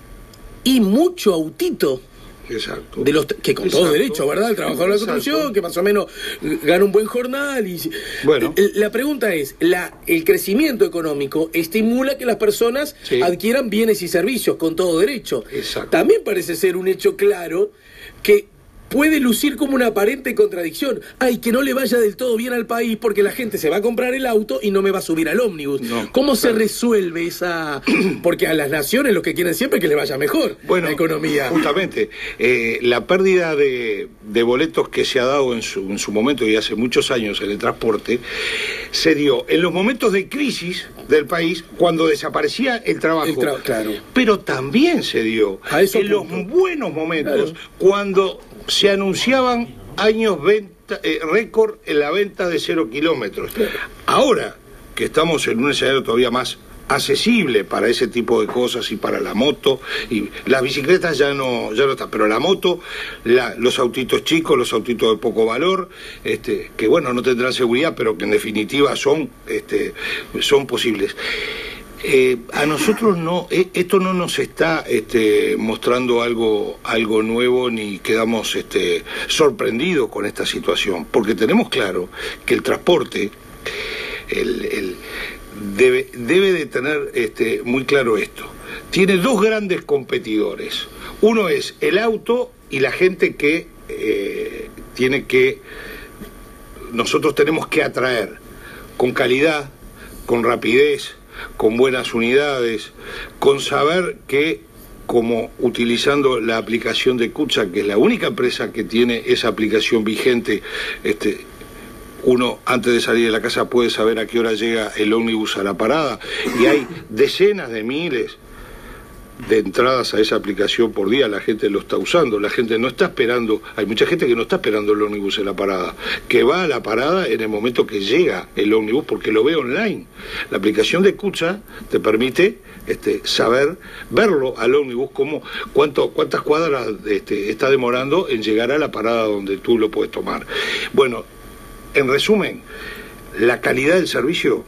y mucho autito. Exacto. De los que con Exacto. todo derecho, ¿verdad? El trabajador de la construcción, Exacto. que más o menos gana un buen jornal. Y bueno, la pregunta es, la, el crecimiento económico estimula que las personas sí. adquieran bienes y servicios con todo derecho. Exacto. También parece ser un hecho claro que puede lucir como una aparente contradicción. Ay, que no le vaya del todo bien al país porque la gente se va a comprar el auto y no me va a subir al ómnibus. No, ¿Cómo claro. se resuelve esa...? Porque a las naciones lo que quieren siempre es que le vaya mejor bueno, la economía. Justamente, eh, la pérdida de, de boletos que se ha dado en su, en su momento y hace muchos años en el transporte, se dio en los momentos de crisis del país, cuando desaparecía el trabajo. El tra claro. Pero también se dio en punto. los buenos momentos, claro. cuando se anunciaban años venta, eh, récord en la venta de cero kilómetros. Ahora que estamos en un escenario todavía más accesible para ese tipo de cosas y para la moto, y las bicicletas ya no ya no están, pero la moto, la, los autitos chicos, los autitos de poco valor, este, que bueno, no tendrán seguridad, pero que en definitiva son, este, son posibles. Eh, a nosotros no, eh, esto no nos está este, mostrando algo, algo nuevo, ni quedamos este, sorprendidos con esta situación, porque tenemos claro que el transporte el, el, debe, debe de tener este, muy claro esto. Tiene dos grandes competidores. Uno es el auto y la gente que eh, tiene que, nosotros tenemos que atraer con calidad, con rapidez, con buenas unidades, con saber que, como utilizando la aplicación de Kutxa, que es la única empresa que tiene esa aplicación vigente, este, uno antes de salir de la casa puede saber a qué hora llega el ómnibus a la parada, y hay decenas de miles de entradas a esa aplicación por día. La gente lo está usando, la gente no está esperando, hay mucha gente que no está esperando el ómnibus en la parada, que va a la parada en el momento que llega el ómnibus porque lo ve online. La aplicación de Kutxa te permite este, saber, verlo al ómnibus, como cuánto, cuántas cuadras este, está demorando en llegar a la parada donde tú lo puedes tomar. Bueno, en resumen, la calidad del servicio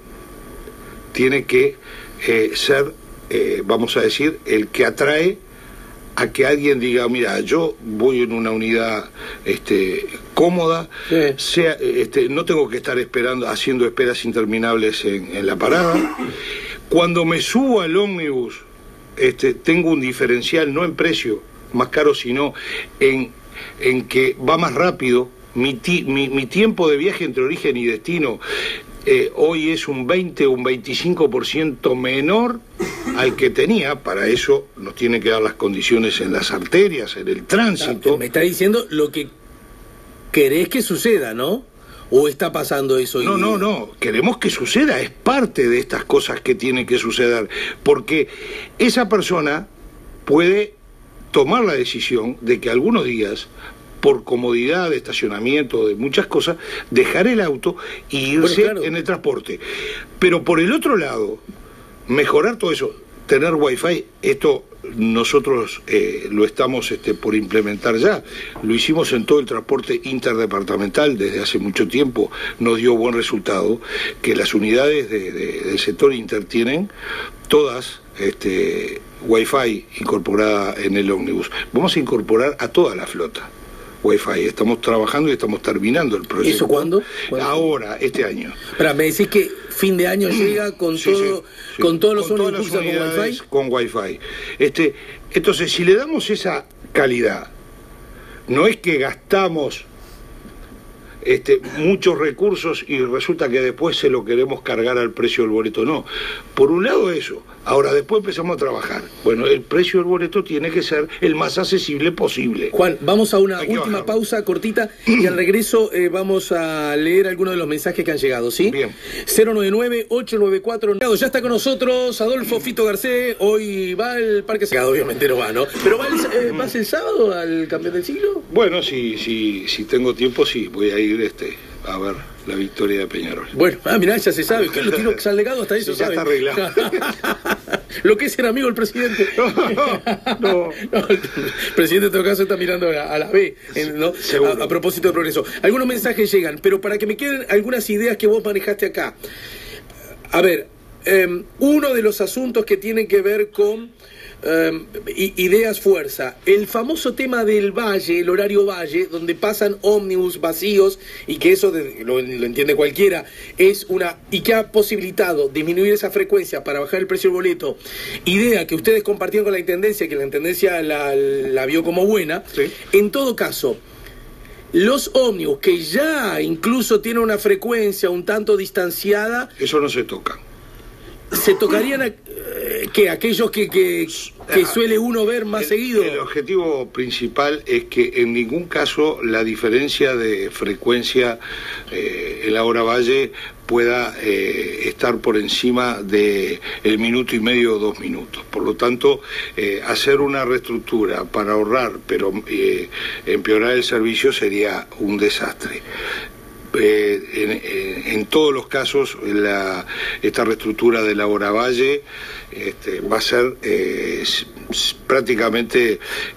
tiene que eh, ser Eh, vamos a decir, el que atrae a que alguien diga, mira, yo voy en una unidad este, cómoda, sí. sea, este, no tengo que estar esperando, haciendo esperas interminables en, en la parada. Cuando me subo al ómnibus, este, tengo un diferencial, no en precio más caro, sino en, en que va más rápido. Mi, ti, mi, mi tiempo de viaje entre origen y destino eh, hoy es un veinte o un veinticinco por ciento menor al que tenía. Para eso nos tienen que dar las condiciones en las arterias, en el tránsito. Me está diciendo lo que querés que suceda, ¿no? ¿O está pasando eso? No, no, no, queremos que suceda, es parte de estas cosas que tienen que suceder, porque esa persona puede tomar la decisión de que algunos días, por comodidad de estacionamiento, de muchas cosas, dejar el auto e irse bueno, claro. en el transporte. Pero por el otro lado, mejorar todo eso. tener Wi-Fi, esto nosotros eh, lo estamos este, por implementar ya. Lo hicimos en todo el transporte interdepartamental desde hace mucho tiempo, nos dio buen resultado, que las unidades de, de, del sector inter tienen todas este, Wi-Fi incorporada en el ómnibus. Vamos a incorporar a toda la flota Wi-Fi. Estamos trabajando y estamos terminando el proyecto. ¿Eso cuándo? ¿Cuándo? Ahora, este año. Espera, me decís que fin de año llega con sí, todo, sí, sí. con todos los con todas ómnibus las con unidades Wi-Fi. Con Wi-Fi. Este, entonces, si le damos esa calidad, no es que gastamos este, muchos recursos y resulta que después se lo queremos cargar al precio del boleto. No. Por un lado eso. Ahora después empezamos a trabajar. Bueno, el precio del boleto tiene que ser el más accesible posible. Juan, vamos a una Hay que última bajar. pausa cortita y al regreso eh, vamos a leer algunos de los mensajes que han llegado, ¿sí? Bien. cero nueve nueve, ocho nueve cuatro. Ya está con nosotros Adolfo Fito Garcés. Hoy va al Parque Sagado, obviamente no va, ¿no? Pero va el, eh, ¿vas el sábado al Campeón del Siglo? Bueno, si, si, si tengo tiempo, sí, voy a ir este, a ver la victoria de Peñarol. Bueno, ah, mirá, ya se sabe. ¿Qué lo tiró San Legado hasta eso? Sí, ya ¿sabe? está arreglado. Lo que es ser amigo del presidente. No, no. No, el presidente en todo caso está mirando a, a la B, en, ¿no? a, a propósito de progreso. Algunos mensajes llegan, pero para que me queden algunas ideas que vos manejaste acá. A ver, eh, uno de los asuntos que tiene que ver con eh, ideas fuerza, el famoso tema del valle, el horario valle, donde pasan ómnibus vacíos y que eso de, lo, lo entiende cualquiera, es una y que ha posibilitado disminuir esa frecuencia para bajar el precio del boleto, idea que ustedes compartieron con la Intendencia, que la Intendencia la, la vio como buena. Sí. En todo caso, los ómnibus que ya incluso tienen una frecuencia un tanto distanciada, Eso no se toca. se tocarían a, eh, que aquellos que, que, que suele uno ver más el, seguido. El objetivo principal es que en ningún caso la diferencia de frecuencia eh, en la hora valle pueda eh, estar por encima de el minuto y medio o dos minutos. Por lo tanto, eh, hacer una reestructura para ahorrar, pero eh, empeorar el servicio sería un desastre. Eh, en, en, en todos los casos la, esta reestructura de la hora valle este, va a ser eh, prácticamente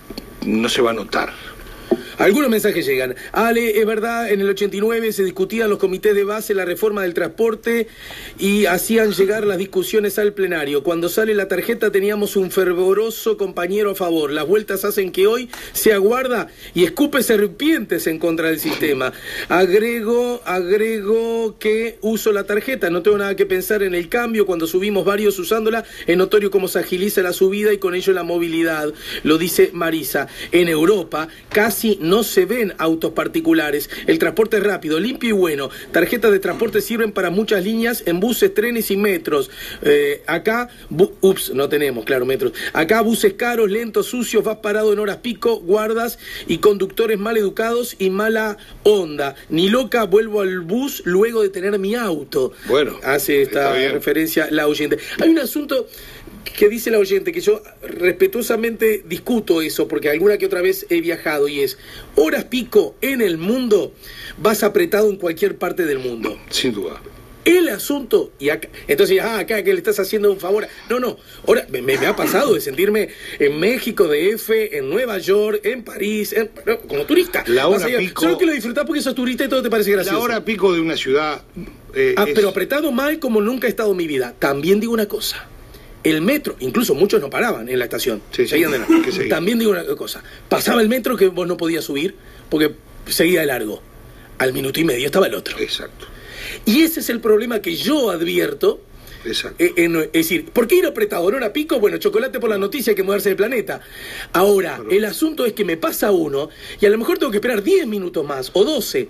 no se va a notar. Algunos mensajes llegan. Ale, es verdad, en el ochenta y nueve se discutían los comités de base la reforma del transporte y hacían llegar las discusiones al plenario. Cuando sale la tarjeta teníamos un fervoroso compañero a favor. Las vueltas hacen que hoy se aguarda y escupe serpientes en contra del sistema. Agrego, agrego que uso la tarjeta. No tengo nada que pensar en el cambio. Cuando subimos varios usándola, es notorio cómo se agiliza la subida y con ello la movilidad. Lo dice Marisa. En Europa casi no se ven autos particulares. El transporte es rápido, limpio y bueno. Tarjetas de transporte sirven para muchas líneas en buses, trenes y metros. Eh, acá, ups, no tenemos, claro, metros. Acá buses caros, lentos, sucios, vas parado en horas pico, guardas y conductores mal educados y mala onda. Ni loca vuelvo al bus luego de tener mi auto. Bueno, hace esta referencia la oyente. Hay un asunto que dice la oyente, que yo respetuosamente discuto eso, porque alguna que otra vez he viajado, y es, horas pico en el mundo, vas apretado en cualquier parte del mundo. Sin duda. El asunto, y acá, entonces, ah, acá que le estás haciendo un favor. No, no, ahora me, me ha pasado de sentirme en México, D F, en Nueva York, en París, en, no, como turista. La hora allá, pico. Solo que lo disfrutás porque sos turista y todo te parece gracioso. La hora pico de una ciudad. Eh, ah, es... pero apretado mal como nunca he estado en mi vida. También digo una cosa. El metro, incluso muchos no paraban en la estación. Sí, seguían sí, de largo. que seguía. También digo una cosa. Pasaba el metro que vos no podías subir porque seguía de largo. Al minuto y medio estaba el otro. Exacto. Y ese es el problema que yo advierto. Exacto. Eh, en, es decir, ¿por qué ir apretado? ¿No era pico? Bueno, chocolate por la noticia, hay que mudarse del planeta. Ahora, Pero... el asunto es que me pasa uno y a lo mejor tengo que esperar diez minutos más o doce.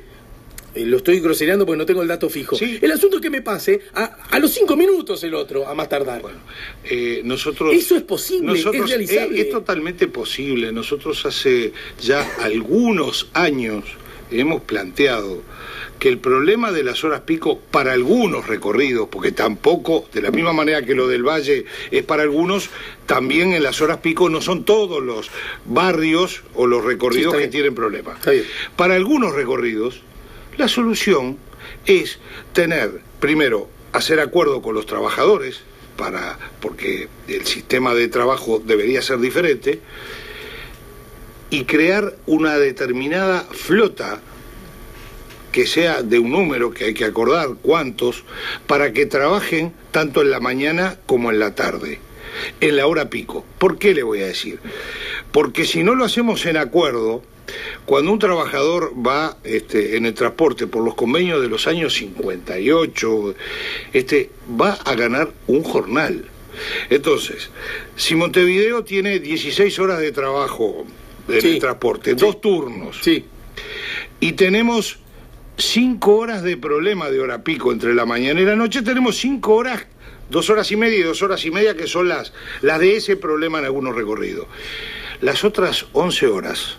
Lo estoy grosereando porque no tengo el dato fijo. Sí. El asunto es que me pase a, a los cinco minutos el otro, a más tardar. Bueno, eh, nosotros... Eso es posible, nosotros, es realizable. Es, es totalmente posible. Nosotros hace ya algunos años hemos planteado que el problema de las horas pico para algunos recorridos, porque tampoco, de la misma manera que lo del Valle es para algunos, también en las horas pico no son todos los barrios o los recorridos sí, que tienen problemas. Para algunos recorridos, la solución es tener, primero, hacer acuerdo con los trabajadores para, porque el sistema de trabajo debería ser diferente, y crear una determinada flota que sea de un número, que hay que acordar cuántos, para que trabajen tanto en la mañana como en la tarde, en la hora pico. ¿Por qué le voy a decir? Porque si no lo hacemos en acuerdo, cuando un trabajador va este, en el transporte por los convenios de los años cincuenta y ocho, este, va a ganar un jornal. Entonces, si Montevideo tiene dieciséis horas de trabajo en sí. el transporte, sí. dos turnos, sí. y tenemos cinco horas de problema de hora pico entre la mañana y la noche, tenemos cinco horas, dos horas y media y dos horas y media que son las, las de ese problema en algunos recorridos. Las otras once horas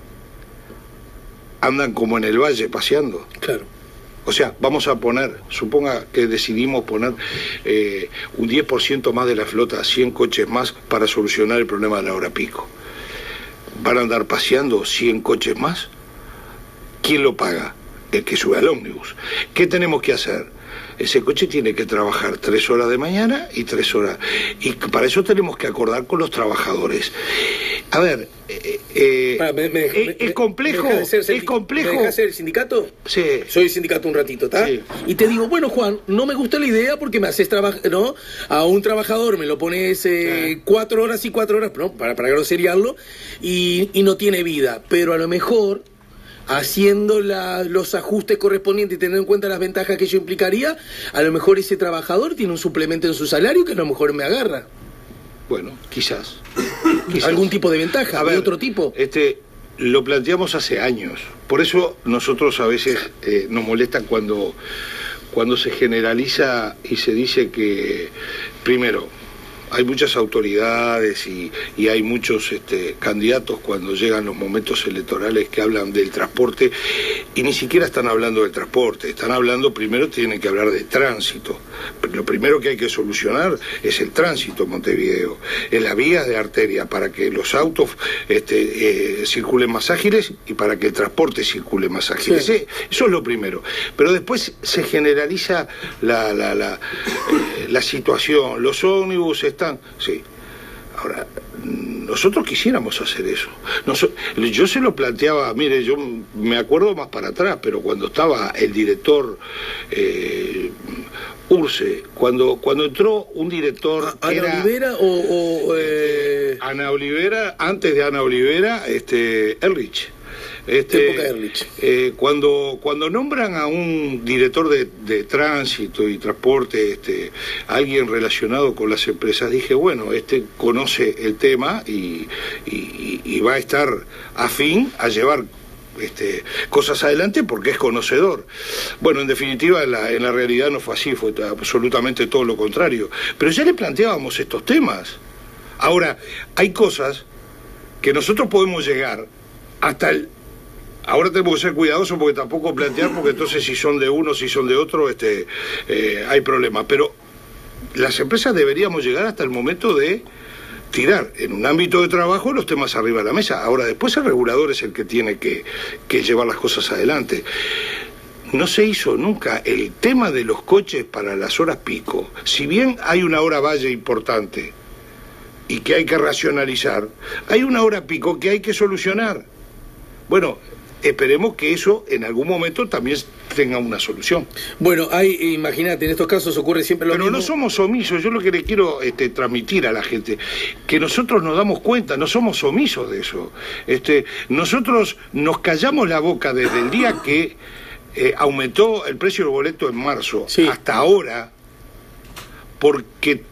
andan como en el valle paseando. Claro. O sea, vamos a poner, suponga que decidimos poner eh, un diez por ciento más de la flota, cien coches más para solucionar el problema de la hora pico. ¿Van a andar paseando cien coches más? ¿Quién lo paga? El que sube al ómnibus. ¿Qué tenemos que hacer? Ese coche tiene que trabajar tres horas de mañana y tres horas. Y para eso tenemos que acordar con los trabajadores. A ver, eh, eh, Para, me, me, es, me, es complejo. ¿me ser es complejo. ¿Me dejas ser el sindicato? Sí. Soy sindicato un ratito, ¿está? Sí. Y te digo, bueno, Juan, no me gusta la idea porque me haces trabajar, ¿no? A un trabajador me lo pones eh, sí. cuatro horas y cuatro horas, ¿no? Para, para groseriarlo, y, y no tiene vida. Pero a lo mejor, haciendo la, los ajustes correspondientes y teniendo en cuenta las ventajas que ello implicaría, a lo mejor ese trabajador tiene un suplemento en su salario que a lo mejor me agarra. Bueno, quizás. quizás. ¿Algún tipo de ventaja? A ver, ¿De otro tipo? Este, lo planteamos hace años. Por eso nosotros a veces eh, nos molesta cuando, cuando se generaliza y se dice que, primero, hay muchas autoridades y, y hay muchos este, candidatos cuando llegan los momentos electorales que hablan del transporte y ni siquiera están hablando del transporte, están hablando, primero tienen que hablar de tránsito. Lo primero que hay que solucionar es el tránsito en Montevideo, en las vías de arteria, para que los autos este, eh, circulen más ágiles y para que el transporte circule más ágil. Sí. Eso es lo primero. Pero después se generaliza la, la, la, eh, la situación, los ómnibus están... Sí. Ahora, nosotros quisiéramos hacer eso. Nos, yo se lo planteaba, mire, yo me acuerdo más para atrás, pero cuando estaba el director eh, Urce, cuando cuando entró un director... ¿Ana era, Olivera o...? o eh... Ana Olivera, antes de Ana Olivera, este, Erlich. Este, Erlich. Eh, cuando cuando nombran a un director de, de tránsito y transporte, este, alguien relacionado con las empresas, dije, bueno, este conoce el tema y, y, y va a estar afín a llevar este, cosas adelante porque es conocedor. Bueno, en definitiva, en la, en la realidad no fue así, fue absolutamente todo lo contrario. Pero ya le planteábamos estos temas. Ahora, hay cosas que nosotros podemos llegar hasta el... Ahora tenemos que ser cuidadosos porque tampoco plantear, porque entonces si son de uno, si son de otro, este, eh, hay problema. Pero las empresas deberíamos llegar hasta el momento de tirar en un ámbito de trabajo los temas arriba de la mesa. Ahora, después el regulador es el que tiene que, que llevar las cosas adelante. No se hizo nunca el tema de los coches para las horas pico. Si bien hay una hora valle importante y que hay que racionalizar, hay una hora pico que hay que solucionar. Bueno, esperemos que eso en algún momento también tenga una solución. Bueno, hay, imagínate, en estos casos ocurre siempre lo Pero mismo. no somos omisos, yo lo que le quiero este, transmitir a la gente, que nosotros nos damos cuenta, no somos omisos de eso. Este, nosotros nos callamos la boca desde el día que eh, aumentó el precio del boleto en marzo, sí, hasta ahora, porque...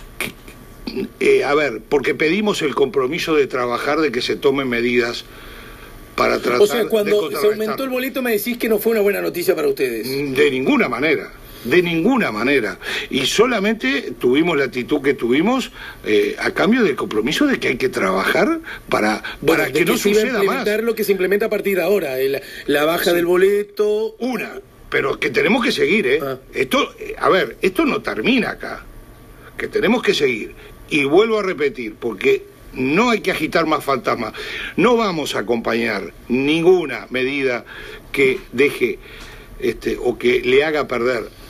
Eh, a ver, porque pedimos el compromiso de trabajar, de que se tomen medidas para tratar. O sea, cuando de se aumentó el boleto me decís que no fue una buena noticia para ustedes. De ninguna manera, de ninguna manera. Y solamente tuvimos la actitud que tuvimos eh, a cambio del compromiso de que hay que trabajar para, bueno, para que, que no se suceda iba a más. Lo que se implementa a partir de ahora, el, la baja sí. del boleto. Una, pero que tenemos que seguir, ¿eh? Ah. Esto, a ver, esto no termina acá. Que tenemos que seguir. Y vuelvo a repetir, porque no hay que agitar más fantasmas. No vamos a acompañar ninguna medida que deje este, o que le haga perder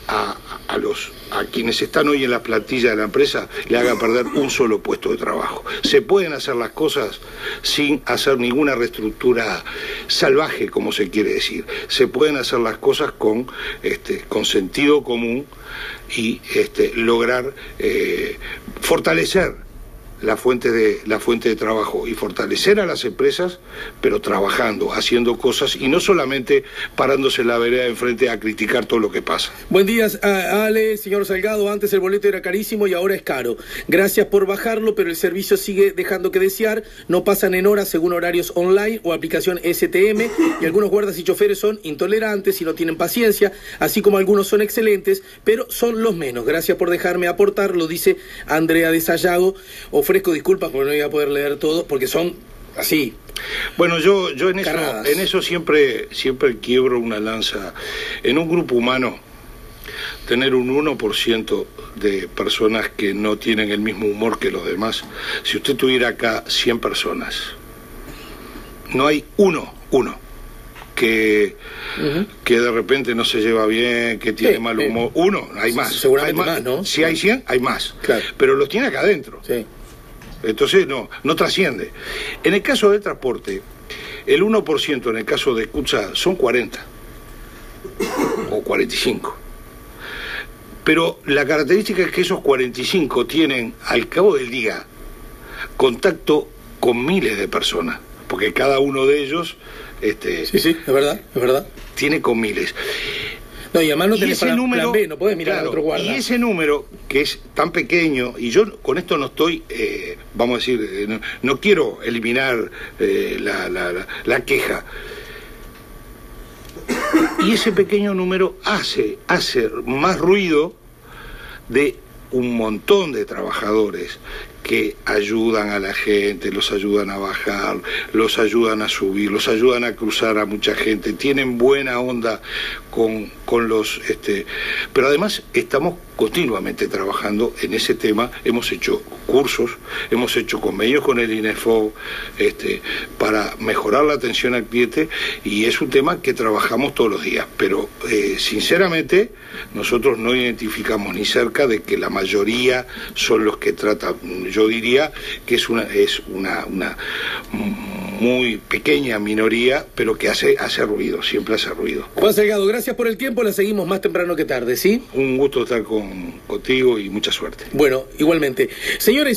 a, a los a quienes están hoy en la plantilla de la empresa le haga perder un solo puesto de trabajo. Se pueden hacer las cosas sin hacer ninguna reestructura salvaje, como se quiere decir. Se pueden hacer las cosas con este con sentido común y este lograr eh, fortalecer la fuente de la fuente de trabajo y fortalecer a las empresas, pero trabajando, haciendo cosas y no solamente parándose en la vereda de enfrente a criticar todo lo que pasa. Buen día, Ale, señor Salgado. Antes el boleto era carísimo y ahora es caro. Gracias por bajarlo, pero el servicio sigue dejando que desear. No pasan en horas según horarios online o aplicación S T M, y algunos guardas y choferes son intolerantes y no tienen paciencia, así como algunos son excelentes, pero son los menos. Gracias por dejarme aportar, lo dice Andrea de Sayago. Ofrezco disculpas porque no voy a poder leer todo, porque son así. Bueno, yo yo en eso, en eso siempre, siempre quiebro una lanza. En un grupo humano, tener un uno por ciento de personas que no tienen el mismo humor que los demás. Si usted tuviera acá cien personas, no hay uno, uno, que, uh-huh. que de repente no se lleva bien, que tiene sí, mal humor. Sí. Uno, hay más. Seguramente hay más, más, ¿no? Si hay cien, hay más. Claro. Pero los tiene acá adentro. Sí. Entonces no, no trasciende. En el caso del transporte, el uno por ciento en el caso de Cutsa son cuarenta o cuarenta y cinco. Pero la característica es que esos cuarenta y cinco tienen al cabo del día contacto con miles de personas, porque cada uno de ellos este, sí, sí, es verdad, es verdad. tiene con miles. No, y además no tenés plan, plan B, no podés mirar claro, a otro guarda. Y ese número, que es tan pequeño, y yo con esto no estoy, eh, vamos a decir, eh, no, no quiero eliminar eh, la, la, la, la queja. Y ese pequeño número hace, hace más ruido de un montón de trabajadores que ayudan a la gente, los ayudan a bajar, los ayudan a subir, los ayudan a cruzar a mucha gente, tienen buena onda con, con los... este pero además estamos continuamente trabajando en ese tema, hemos hecho cursos, hemos hecho convenios con el INEFO este, para mejorar la atención al cliente, y es un tema que trabajamos todos los días, pero eh, sinceramente nosotros no identificamos ni cerca de que la mayoría son los que tratan. Yo diría que es una es una, una muy pequeña minoría, pero que hace hace ruido, siempre hace ruido. Juan Salgado, gracias por el tiempo, la seguimos más temprano que tarde, ¿sí? Un gusto estar con, contigo y mucha suerte. Bueno, igualmente. Señores,